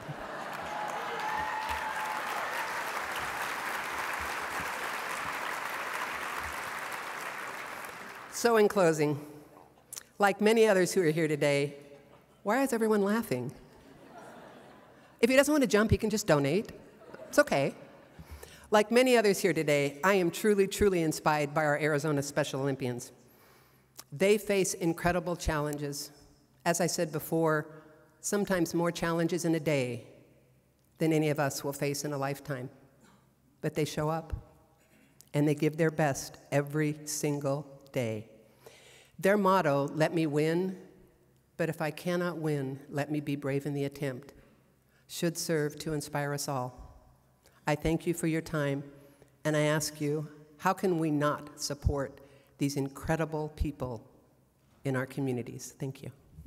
So in closing, like many others who are here today, why is everyone laughing? If he doesn't want to jump, he can just donate. It's okay. Like many others here today, I am truly, truly inspired by our Arizona Special Olympians. They face incredible challenges. As I said before, sometimes more challenges in a day than any of us will face in a lifetime. But they show up, and they give their best every single day. Their motto, let me win, but if I cannot win, let me be brave in the attempt, should serve to inspire us all. I thank you for your time, and I ask you, how can we not support these incredible people in our communities? Thank you.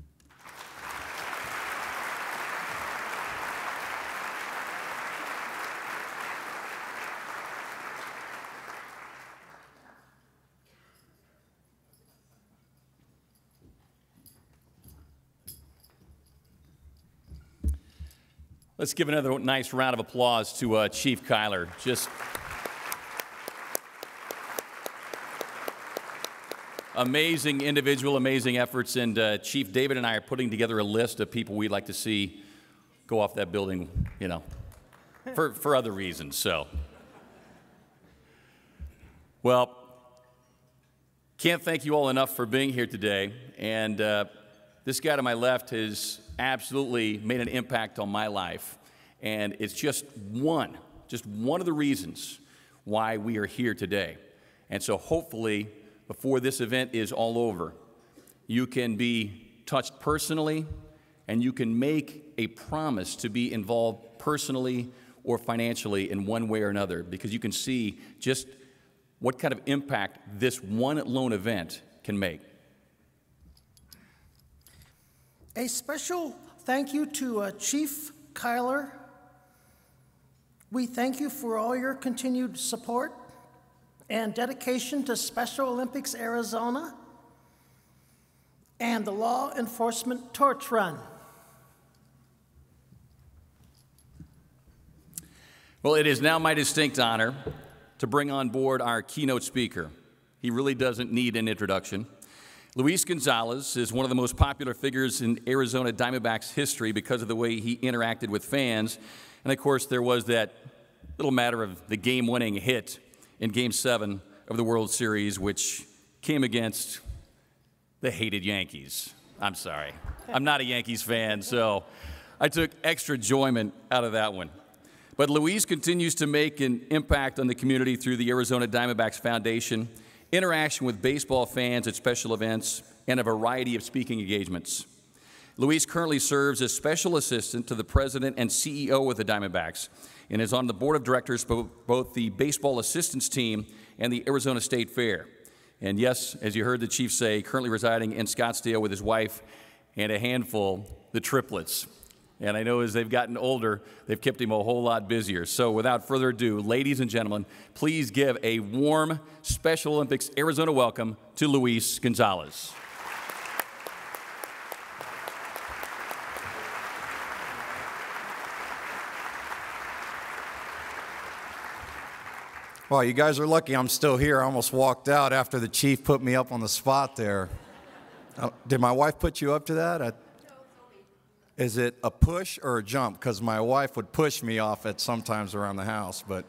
Let's give another nice round of applause to uh, Chief Kyler. Just amazing individual, amazing efforts, and uh, Chief David and I are putting together a list of people we'd like to see go off that building, you know, for, for other reasons, so. Well, can't thank you all enough for being here today, and uh, this guy to my left has absolutely made an impact on my life, and it's just one, just one of the reasons why we are here today. And so hopefully, before this event is all over, you can be touched personally, and you can make a promise to be involved personally or financially in one way or another, because you can see just what kind of impact this one lone event can make. A special thank you to uh, Chief Kyler. We thank you for all your continued support and dedication to Special Olympics Arizona and the Law Enforcement Torch Run. Well, it is now my distinct honor to bring on board our keynote speaker. He really doesn't need an introduction. Luis Gonzalez is one of the most popular figures in Arizona Diamondbacks history because of the way he interacted with fans. And of course, there was that little matter of the game-winning hit in Game seven of the World Series, which came against the hated Yankees. I'm sorry. I'm not a Yankees fan, so I took extra enjoyment out of that one. But Luis continues to make an impact on the community through the Arizona Diamondbacks Foundation, interaction with baseball fans at special events, and a variety of speaking engagements. Luis currently serves as special assistant to the president and C E O with the Diamondbacks and is on the board of directors for both the baseball assistance team and the Arizona State Fair. And yes, as you heard the chief say, currently residing in Scottsdale with his wife and a handful, the triplets. And I know as they've gotten older, they've kept him a whole lot busier. So without further ado, ladies and gentlemen, please give a warm Special Olympics Arizona welcome to Luis Gonzalez. Well, you guys are lucky I'm still here. I almost walked out after the chief put me up on the spot there. Uh, did my wife put you up to that? I, is it a push or a jump? Because my wife would push me off at sometimes around the house. But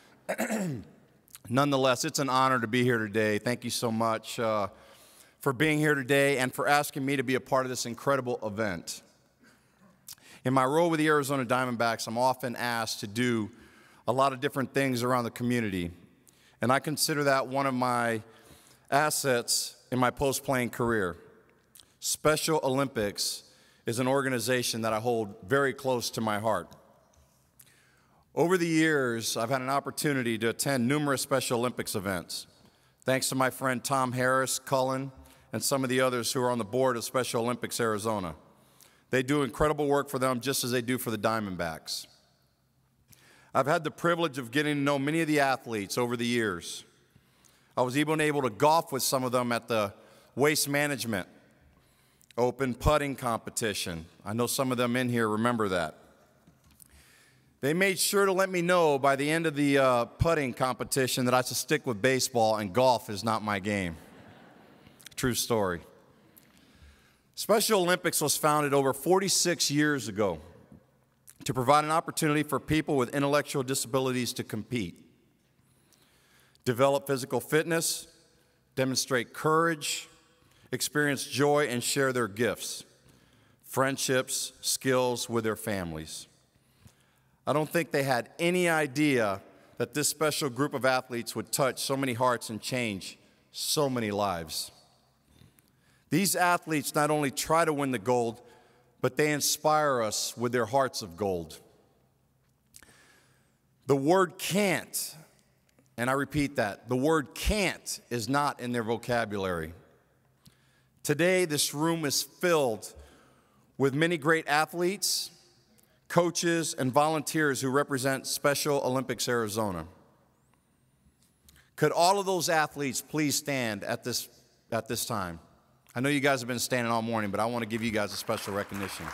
nonetheless, it's an honor to be here today. Thank you so much uh, for being here today and for asking me to be a part of this incredible event. In my role with the Arizona Diamondbacks, I'm often asked to do a lot of different things around the community. And I consider that one of my assets in my post-playing career. Special Olympics is an organization that I hold very close to my heart. Over the years, I've had an opportunity to attend numerous Special Olympics events, thanks to my friend Tom Harris, Cullen, and some of the others who are on the board of Special Olympics Arizona. They do incredible work for them just as they do for the Diamondbacks. I've had the privilege of getting to know many of the athletes over the years. I was even able to golf with some of them at the Waste Management Open putting competition. I know some of them in here remember that. They made sure to let me know by the end of the uh, putting competition that I should stick with baseball and golf is not my game. True story. Special Olympics was founded over forty-six years ago to provide an opportunity for people with intellectual disabilities to compete, develop physical fitness, demonstrate courage, experience joy, and share their gifts, friendships, skills with their families. I don't think they had any idea that this special group of athletes would touch so many hearts and change so many lives. These athletes not only try to win the gold, but they inspire us with their hearts of gold. The word can't, and I repeat that, the word can't is not in their vocabulary. Today, this room is filled with many great athletes, coaches, and volunteers who represent Special Olympics Arizona. Could all of those athletes please stand at this, at this time? I know you guys have been standing all morning, but I want to give you guys a special recognition.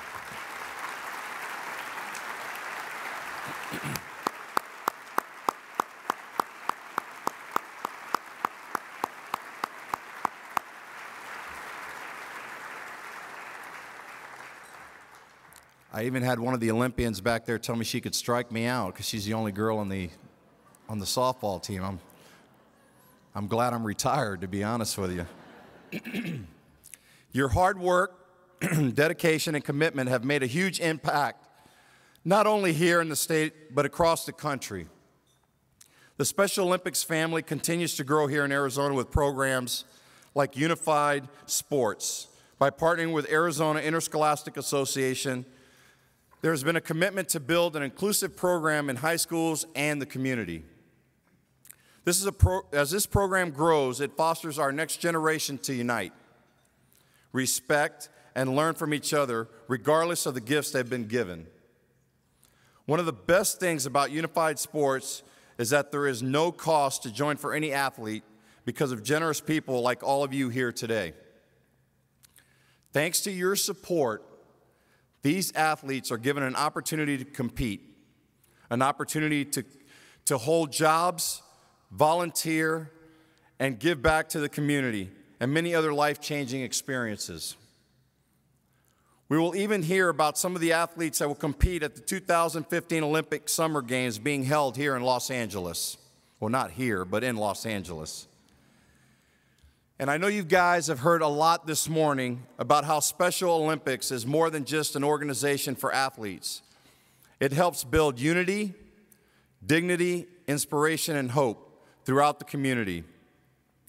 I even had one of the Olympians back there tell me she could strike me out because she's the only girl on the, on the softball team. I'm, I'm glad I'm retired, to be honest with you. Your hard work, dedication, and commitment have made a huge impact, not only here in the state, but across the country. The Special Olympics family continues to grow here in Arizona with programs like Unified Sports. By partnering with Arizona Interscholastic Association, there has been a commitment to build an inclusive program in high schools and the community. This is a pro as this program grows, it fosters our next generation to unite, respect, and learn from each other, regardless of the gifts they've been given. One of the best things about Unified Sports is that there is no cost to join for any athlete because of generous people like all of you here today. Thanks to your support, these athletes are given an opportunity to compete, an opportunity to, to hold jobs, volunteer, and give back to the community, and many other life-changing experiences. We will even hear about some of the athletes that will compete at the two thousand fifteen Olympic Summer Games being held here in Los Angeles. Well, not here, but in Los Angeles. And I know you guys have heard a lot this morning about how Special Olympics is more than just an organization for athletes. It helps build unity, dignity, inspiration, and hope throughout the community.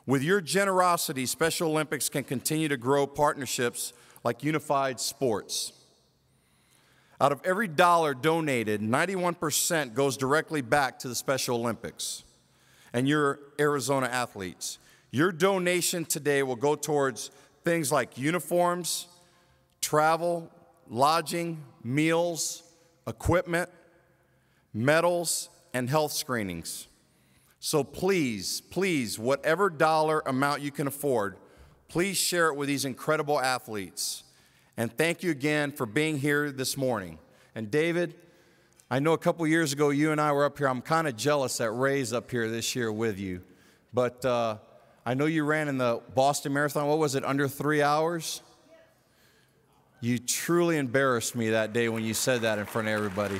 With your generosity, Special Olympics can continue to grow partnerships like Unified Sports. Out of every dollar donated, ninety-one percent goes directly back to the Special Olympics and your Arizona athletes. Your donation today will go towards things like uniforms, travel, lodging, meals, equipment, medals, and health screenings. So please, please, whatever dollar amount you can afford, please share it with these incredible athletes. And thank you again for being here this morning. And David, I know a couple years ago you and I were up here. I'm kind of jealous that Ray's up here this year with you. But uh, I know you ran in the Boston Marathon. What was it, under three hours? You truly embarrassed me that day when you said that in front of everybody.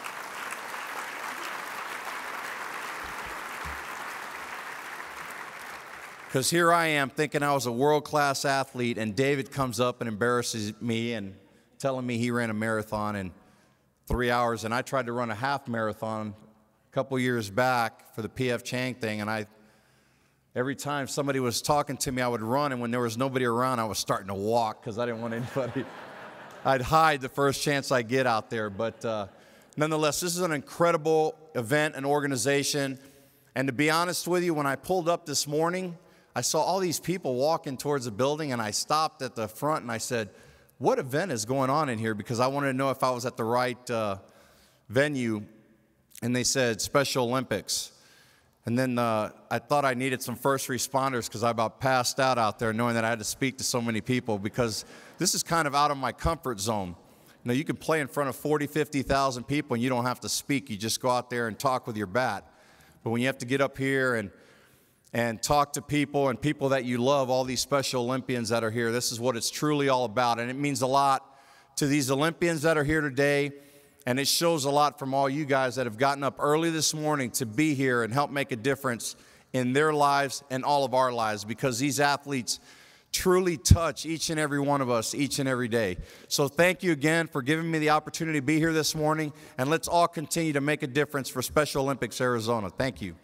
Because here I am thinking I was a world-class athlete, and David comes up and embarrasses me and telling me he ran a marathon in three hours. And I tried to run a half marathon a couple years back for the P F Chang thing, and I, every time somebody was talking to me, I would run, and when there was nobody around, I was starting to walk because I didn't want anybody. I'd hide the first chance I get out there. But uh, nonetheless, this is an incredible event and organization. And to be honest with you, when I pulled up this morning, I saw all these people walking towards the building, and I stopped at the front and I said, what event is going on in here? Because I wanted to know if I was at the right uh, venue. And they said Special Olympics. And then uh, I thought I needed some first responders because I about passed out out there knowing that I had to speak to so many people, because this is kind of out of my comfort zone. You know, you can play in front of forty, fifty thousand people and you don't have to speak. You just go out there and talk with your bat. But when you have to get up here and and talk to people and people that you love, all these Special Olympians that are here, this is what it's truly all about. And it means a lot to these Olympians that are here today, and it shows a lot from all you guys that have gotten up early this morning to be here and help make a difference in their lives and all of our lives, because these athletes truly touch each and every one of us each and every day. So thank you again for giving me the opportunity to be here this morning, and let's all continue to make a difference for Special Olympics Arizona. Thank you.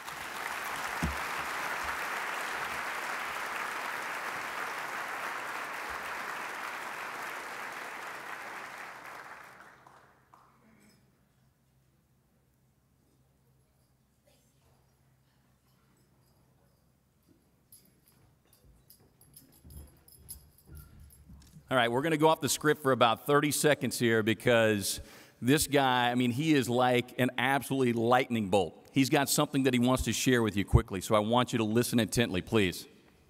All right, we're going to go off the script for about thirty seconds here, because this guy, I mean, he is like an absolutely lightning bolt. He's got something that he wants to share with you quickly, so I want you to listen intently, please.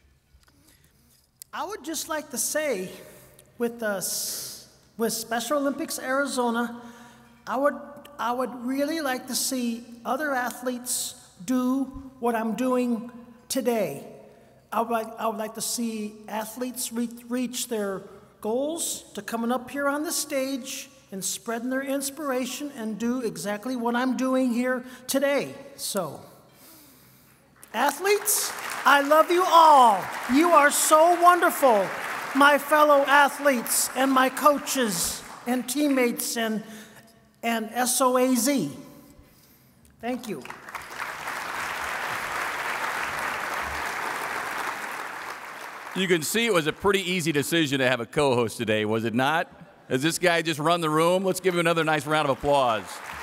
I would just like to say, with us, with Special Olympics Arizona, I would, I would really like to see other athletes do what I'm doing today. I would like, I would like to see athletes re reach their goals to coming up here on the stage and spreading their inspiration and do exactly what I'm doing here today. So, athletes, I love you all. You are so wonderful, my fellow athletes and my coaches and teammates and, and S O A Z. Thank you. You can see it was a pretty easy decision to have a co-host today, was it not? Has this guy just run the room? Let's give him another nice round of applause.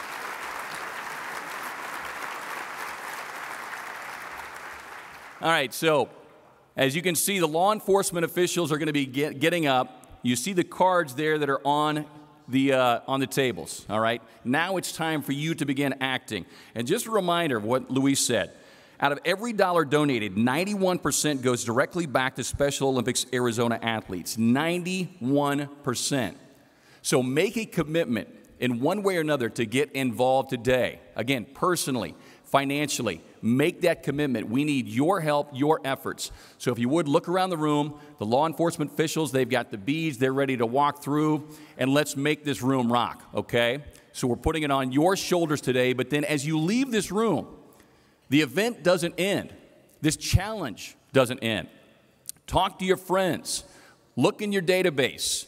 All right, so as you can see, the law enforcement officials are going to be get, getting up. You see the cards there that are on the, uh, on the tables, all right? Now it's time for you to begin acting. And just a reminder of what Luis said. Out of every dollar donated, ninety-one percent goes directly back to Special Olympics Arizona athletes. ninety-one percent. So make a commitment in one way or another to get involved today. Again, personally, financially, make that commitment. We need your help, your efforts. So if you would, look around the room. The law enforcement officials, they've got the beads. They're ready to walk through, and let's make this room rock, okay? So we're putting it on your shoulders today, but then as you leave this room, the event doesn't end. This challenge doesn't end. Talk to your friends. Look in your database. Grab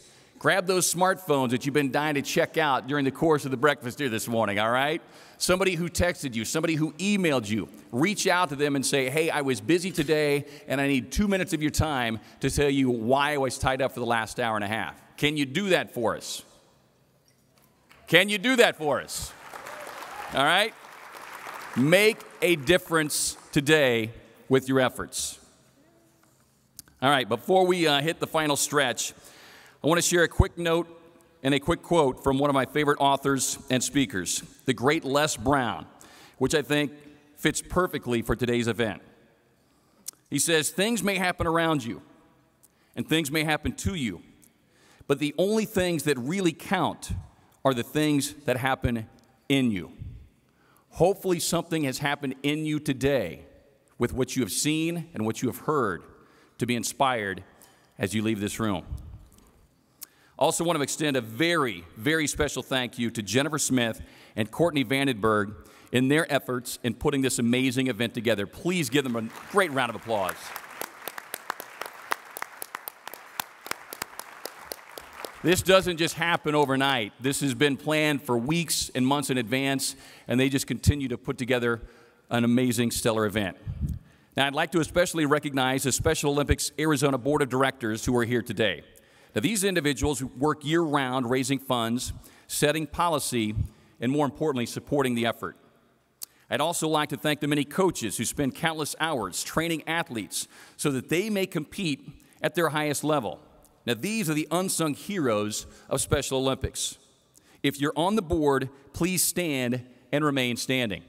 Grab those smartphones that you've been dying to check out during the course of the breakfast here this morning, all right? Somebody who texted you, somebody who emailed you, reach out to them and say, hey, I was busy today and I need two minutes of your time to tell you why I was tied up for the last hour and a half. Can you do that for us? Can you do that for us? All right? Make a difference today with your efforts. All right, before we uh, hit the final stretch, I want to share a quick note and a quick quote from one of my favorite authors and speakers, the great Les Brown, which I think fits perfectly for today's event. He says, things may happen around you, and things may happen to you, but the only things that really count are the things that happen in you. Hopefully something has happened in you today with what you have seen and what you have heard to be inspired as you leave this room. Also want to extend a very, very special thank you to Jennifer Smith and Courtney Vandenberg in their efforts in putting this amazing event together. Please give them a great round of applause. This doesn't just happen overnight. This has been planned for weeks and months in advance, and they just continue to put together an amazing, stellar event. Now, I'd like to especially recognize the Special Olympics Arizona Board of Directors who are here today. Now, these individuals work year-round raising funds, setting policy, and more importantly, supporting the effort. I'd also like to thank the many coaches who spend countless hours training athletes so that they may compete at their highest level. Now, these are the unsung heroes of Special Olympics. If you're on the board, please stand and remain standing.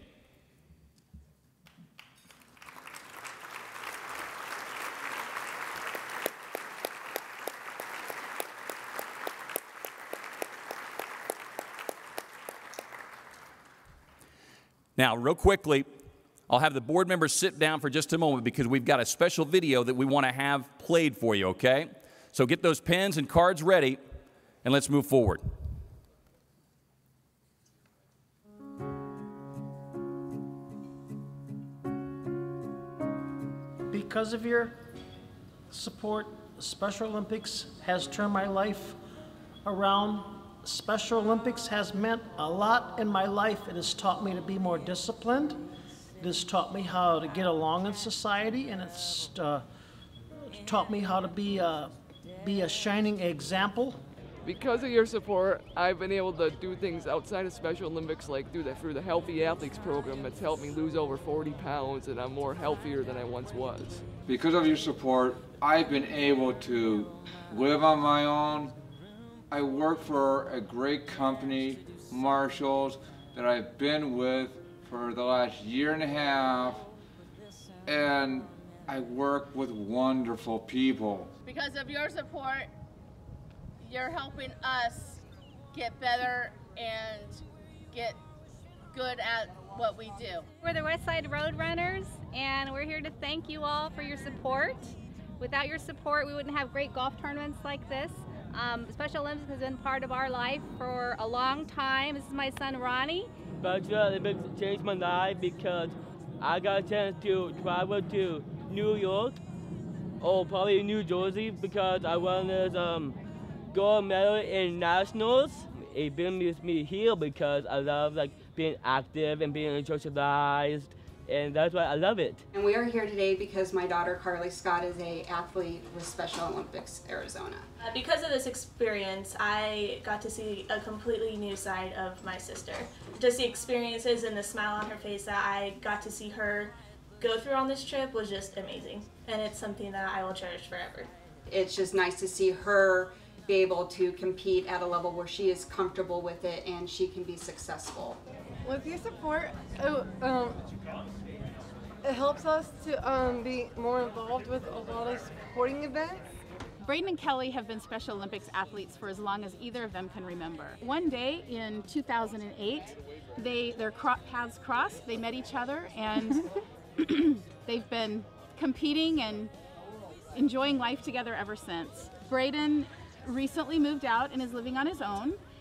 Now, real quickly, I'll have the board members sit down for just a moment because we've got a special video that we want to have played for you, okay? So get those pens and cards ready, and let's move forward. Because of your support, Special Olympics has turned my life around. Special Olympics has meant a lot in my life. It has taught me to be more disciplined. It has taught me how to get along in society, and it's uh, taught me how to be a, be a shining example. Because of your support, I've been able to do things outside of Special Olympics, like through the, through the Healthy Athletes program. It's helped me lose over forty pounds, and I'm more healthier than I once was. Because of your support, I've been able to live on my own. I work for a great company, Marshalls, that I've been with for the last year and a half, and I work with wonderful people. Because of your support, you're helping us get better and get good at what we do. We're the Westside Road Runners, and we're here to thank you all for your support. Without your support, we wouldn't have great golf tournaments like this. Um, Special Olympics has been part of our life for a long time. This is my son, Ronnie. Special Olympics changed my life because I got a chance to travel to New York, or probably New Jersey, because I won this um, gold medal in nationals. It brings me here because I love like being active and being socialized, and that's why I love it. And we are here today because my daughter Carly Scott is an athlete with Special Olympics Arizona. Uh, because of this experience, I got to see a completely new side of my sister. Just the experiences and the smile on her face that I got to see her go through on this trip was just amazing. And it's something that I will cherish forever. It's just nice to see her be able to compete at a level where she is comfortable with it and she can be successful. With your support, it, um, it helps us to um, be more involved with a lot of sporting events. Braden and Kelly have been Special Olympics athletes for as long as either of them can remember. One day in two thousand eight, they, their cro paths crossed, they met each other, and they've been competing and enjoying life together ever since. Braden recently moved out and is living on his own,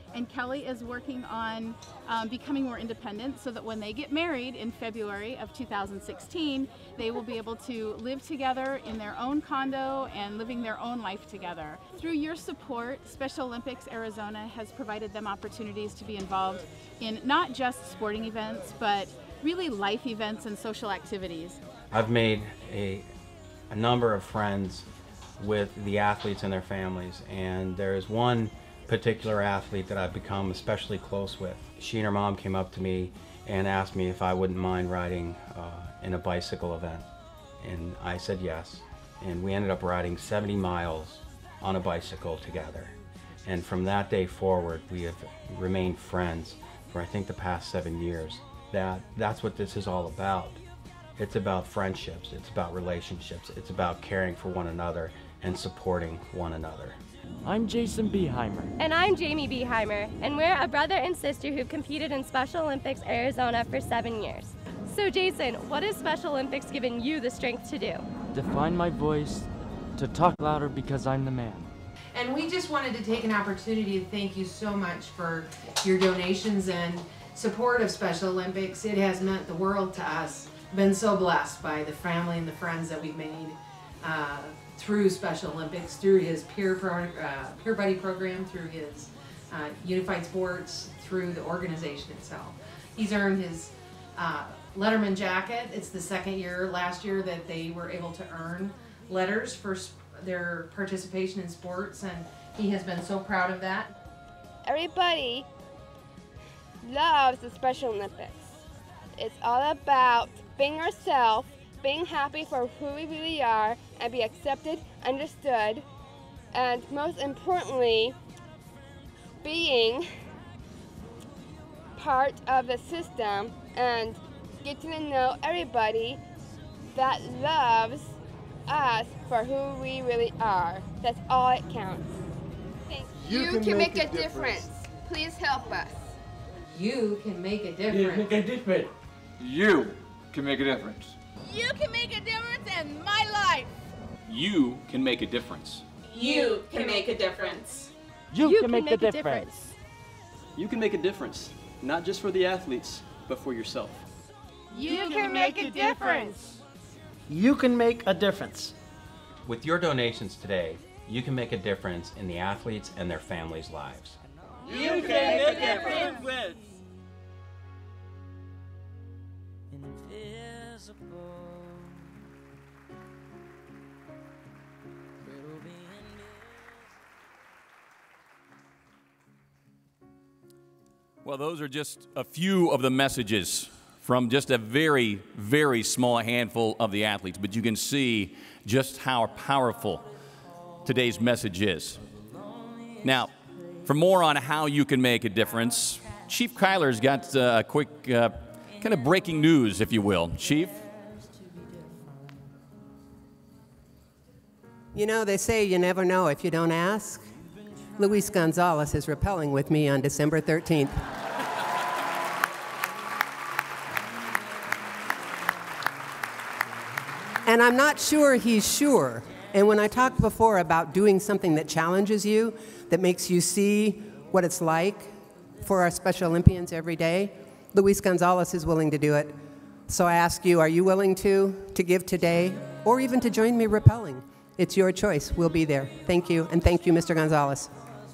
And Kelly is working on um, becoming more independent so that when they get married in February of two thousand sixteen, they will be able to live together in their own condo and living their own life together. Through your support, Special Olympics Arizona has provided them opportunities to be involved in not just sporting events, but really life events and social activities. I've made a, a number of friends with the athletes and their families, and there is one particular athlete that I've become especially close with. She and her mom came up to me and asked me if I wouldn't mind riding uh, in a bicycle event, and I said yes, and we ended up riding seventy miles on a bicycle together, and from that day forward we have remained friends for I think the past seven years. That that's what this is all about. It's about friendships, it's about relationships, it's about caring for one another and supporting one another. I'm Jason Beheimer. And I'm Jamie Beheimer, and we're a brother and sister who've competed in Special Olympics Arizona for seven years. So Jason, what has Special Olympics given you the strength to do? To find my voice, to talk louder because I'm the man. And we just wanted to take an opportunity to thank you so much for your donations and support of Special Olympics. It has meant the world to us. Been so blessed by the family and the friends that we've made uh, through Special Olympics, through his peer, pro, uh, peer buddy program, through his uh, Unified Sports, through the organization itself. He's earned his uh, Letterman jacket. It's the second year, last year, that they were able to earn letters for their participation in sports, and he has been so proud of that. Everybody loves the Special Olympics. It's all about being yourself, being happy for who we really are, and be accepted, understood, and most importantly, being part of the system and getting to know everybody that loves us for who we really are. That's all it counts. Thank you. You You can can make make a a difference. Please help us. You can make a difference. Make a difference. You can make a difference. You can make a difference in my life. You can make a difference. You can make a difference. You, You can, can make, make a a difference. You can make a difference, not just for the athletes, but for yourself. You can make a difference. You can make a difference. With your donations today, you can make a difference in the athletes and their families' lives. You can make a difference. Well, those are just a few of the messages from just a very, very small handful of the athletes, but you can see just how powerful today's message is. Now, for more on how you can make a difference, Chief Kyler's got uh, a quick uh, kind of breaking news, if you will. Chief? You know, they say you never know if you don't ask. Luis Gonzalez is rappelling with me on December thirteenth. And I'm not sure he's sure. And when I talked before about doing something that challenges you, that makes you see what it's like for our Special Olympians every day, Luis Gonzalez is willing to do it. So I ask you, are you willing to, to give today, or even to join me rappelling? It's your choice. We'll be there. Thank you, and thank you, Mister Gonzalez.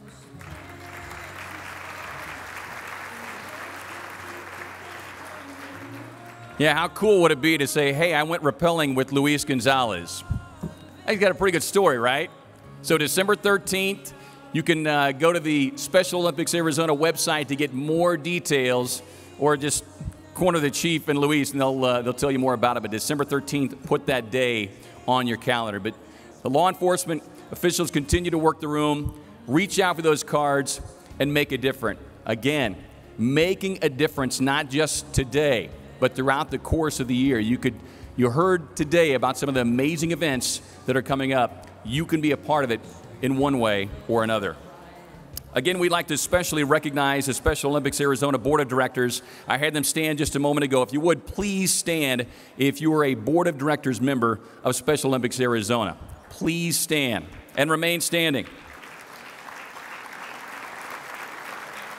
Yeah, how cool would it be to say, hey, I went rappelling with Luis Gonzalez? He's got a pretty good story, right? So December thirteenth, you can uh, go to the Special Olympics Arizona website to get more details, or just corner the Chief and Luis, and they'll, uh, they'll tell you more about it. But December thirteenth, put that day on your calendar. But the law enforcement officials continue to work the room, reach out for those cards, and make a difference. Again, making a difference not just today, but throughout the course of the year. You could, you heard today about some of the amazing events that are coming up. You can be a part of it in one way or another. Again, we'd like to especially recognize the Special Olympics Arizona Board of Directors. I had them stand just a moment ago. If you would, please stand if you are a Board of Directors member of Special Olympics Arizona. Please stand and remain standing.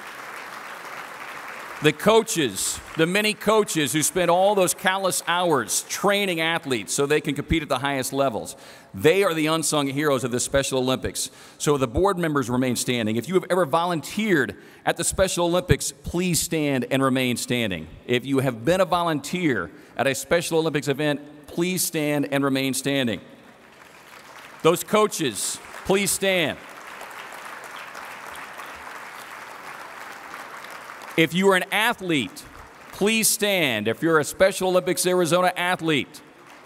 the coaches, the many coaches who spend all those countless hours training athletes so they can compete at the highest levels. They are the unsung heroes of the Special Olympics. So the board members remain standing. If you have ever volunteered at the Special Olympics, please stand and remain standing. If you have been a volunteer at a Special Olympics event, please stand and remain standing. Those coaches, please stand. If you are an athlete, please stand. If you're a Special Olympics Arizona athlete.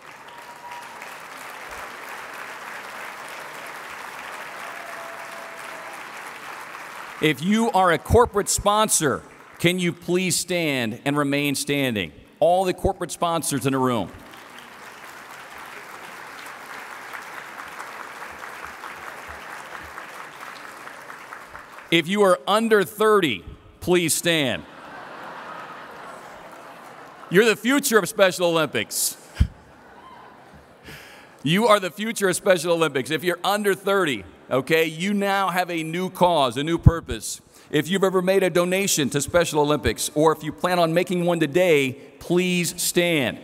If you are a corporate sponsor, can you please stand and remain standing? All the corporate sponsors in the room. If you are under thirty, please stand. You're the future of Special Olympics. You are the future of Special Olympics. If you're under thirty, okay, you now have a new cause, a new purpose. If you've ever made a donation to Special Olympics, or if you plan on making one today, please stand.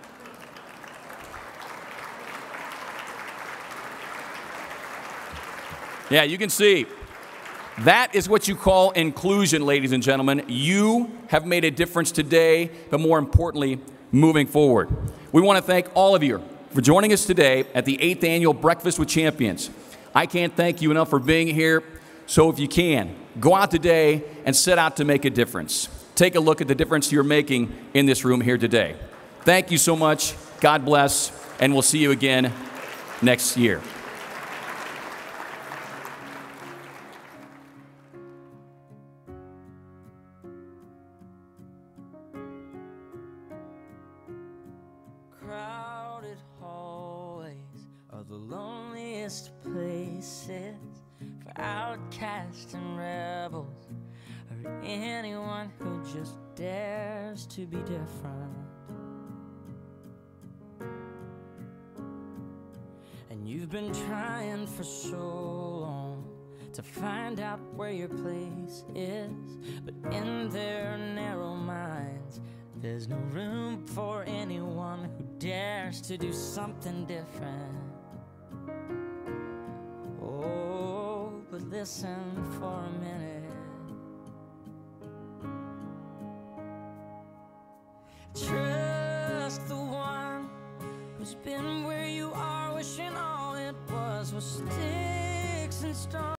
Yeah, you can see. That is what you call inclusion, ladies and gentlemen. You have made a difference today, but more importantly, moving forward. We want to thank all of you for joining us today at the eighth Annual Breakfast with Champions. I can't thank you enough for being here, so if you can, go out today and set out to make a difference. Take a look at the difference you're making in this room here today. Thank you so much. God bless, and we'll see you again next year. Crowded hallways are the loneliest places for outcasts and rebels, or anyone who just dares to be different. And you've been trying for so long to find out where your place is, but in their narrow minds there's no room for anyone who dares to do something different. Oh, but listen for a minute. Trust the one who's been where you are, wishing all it was was sticks and stones.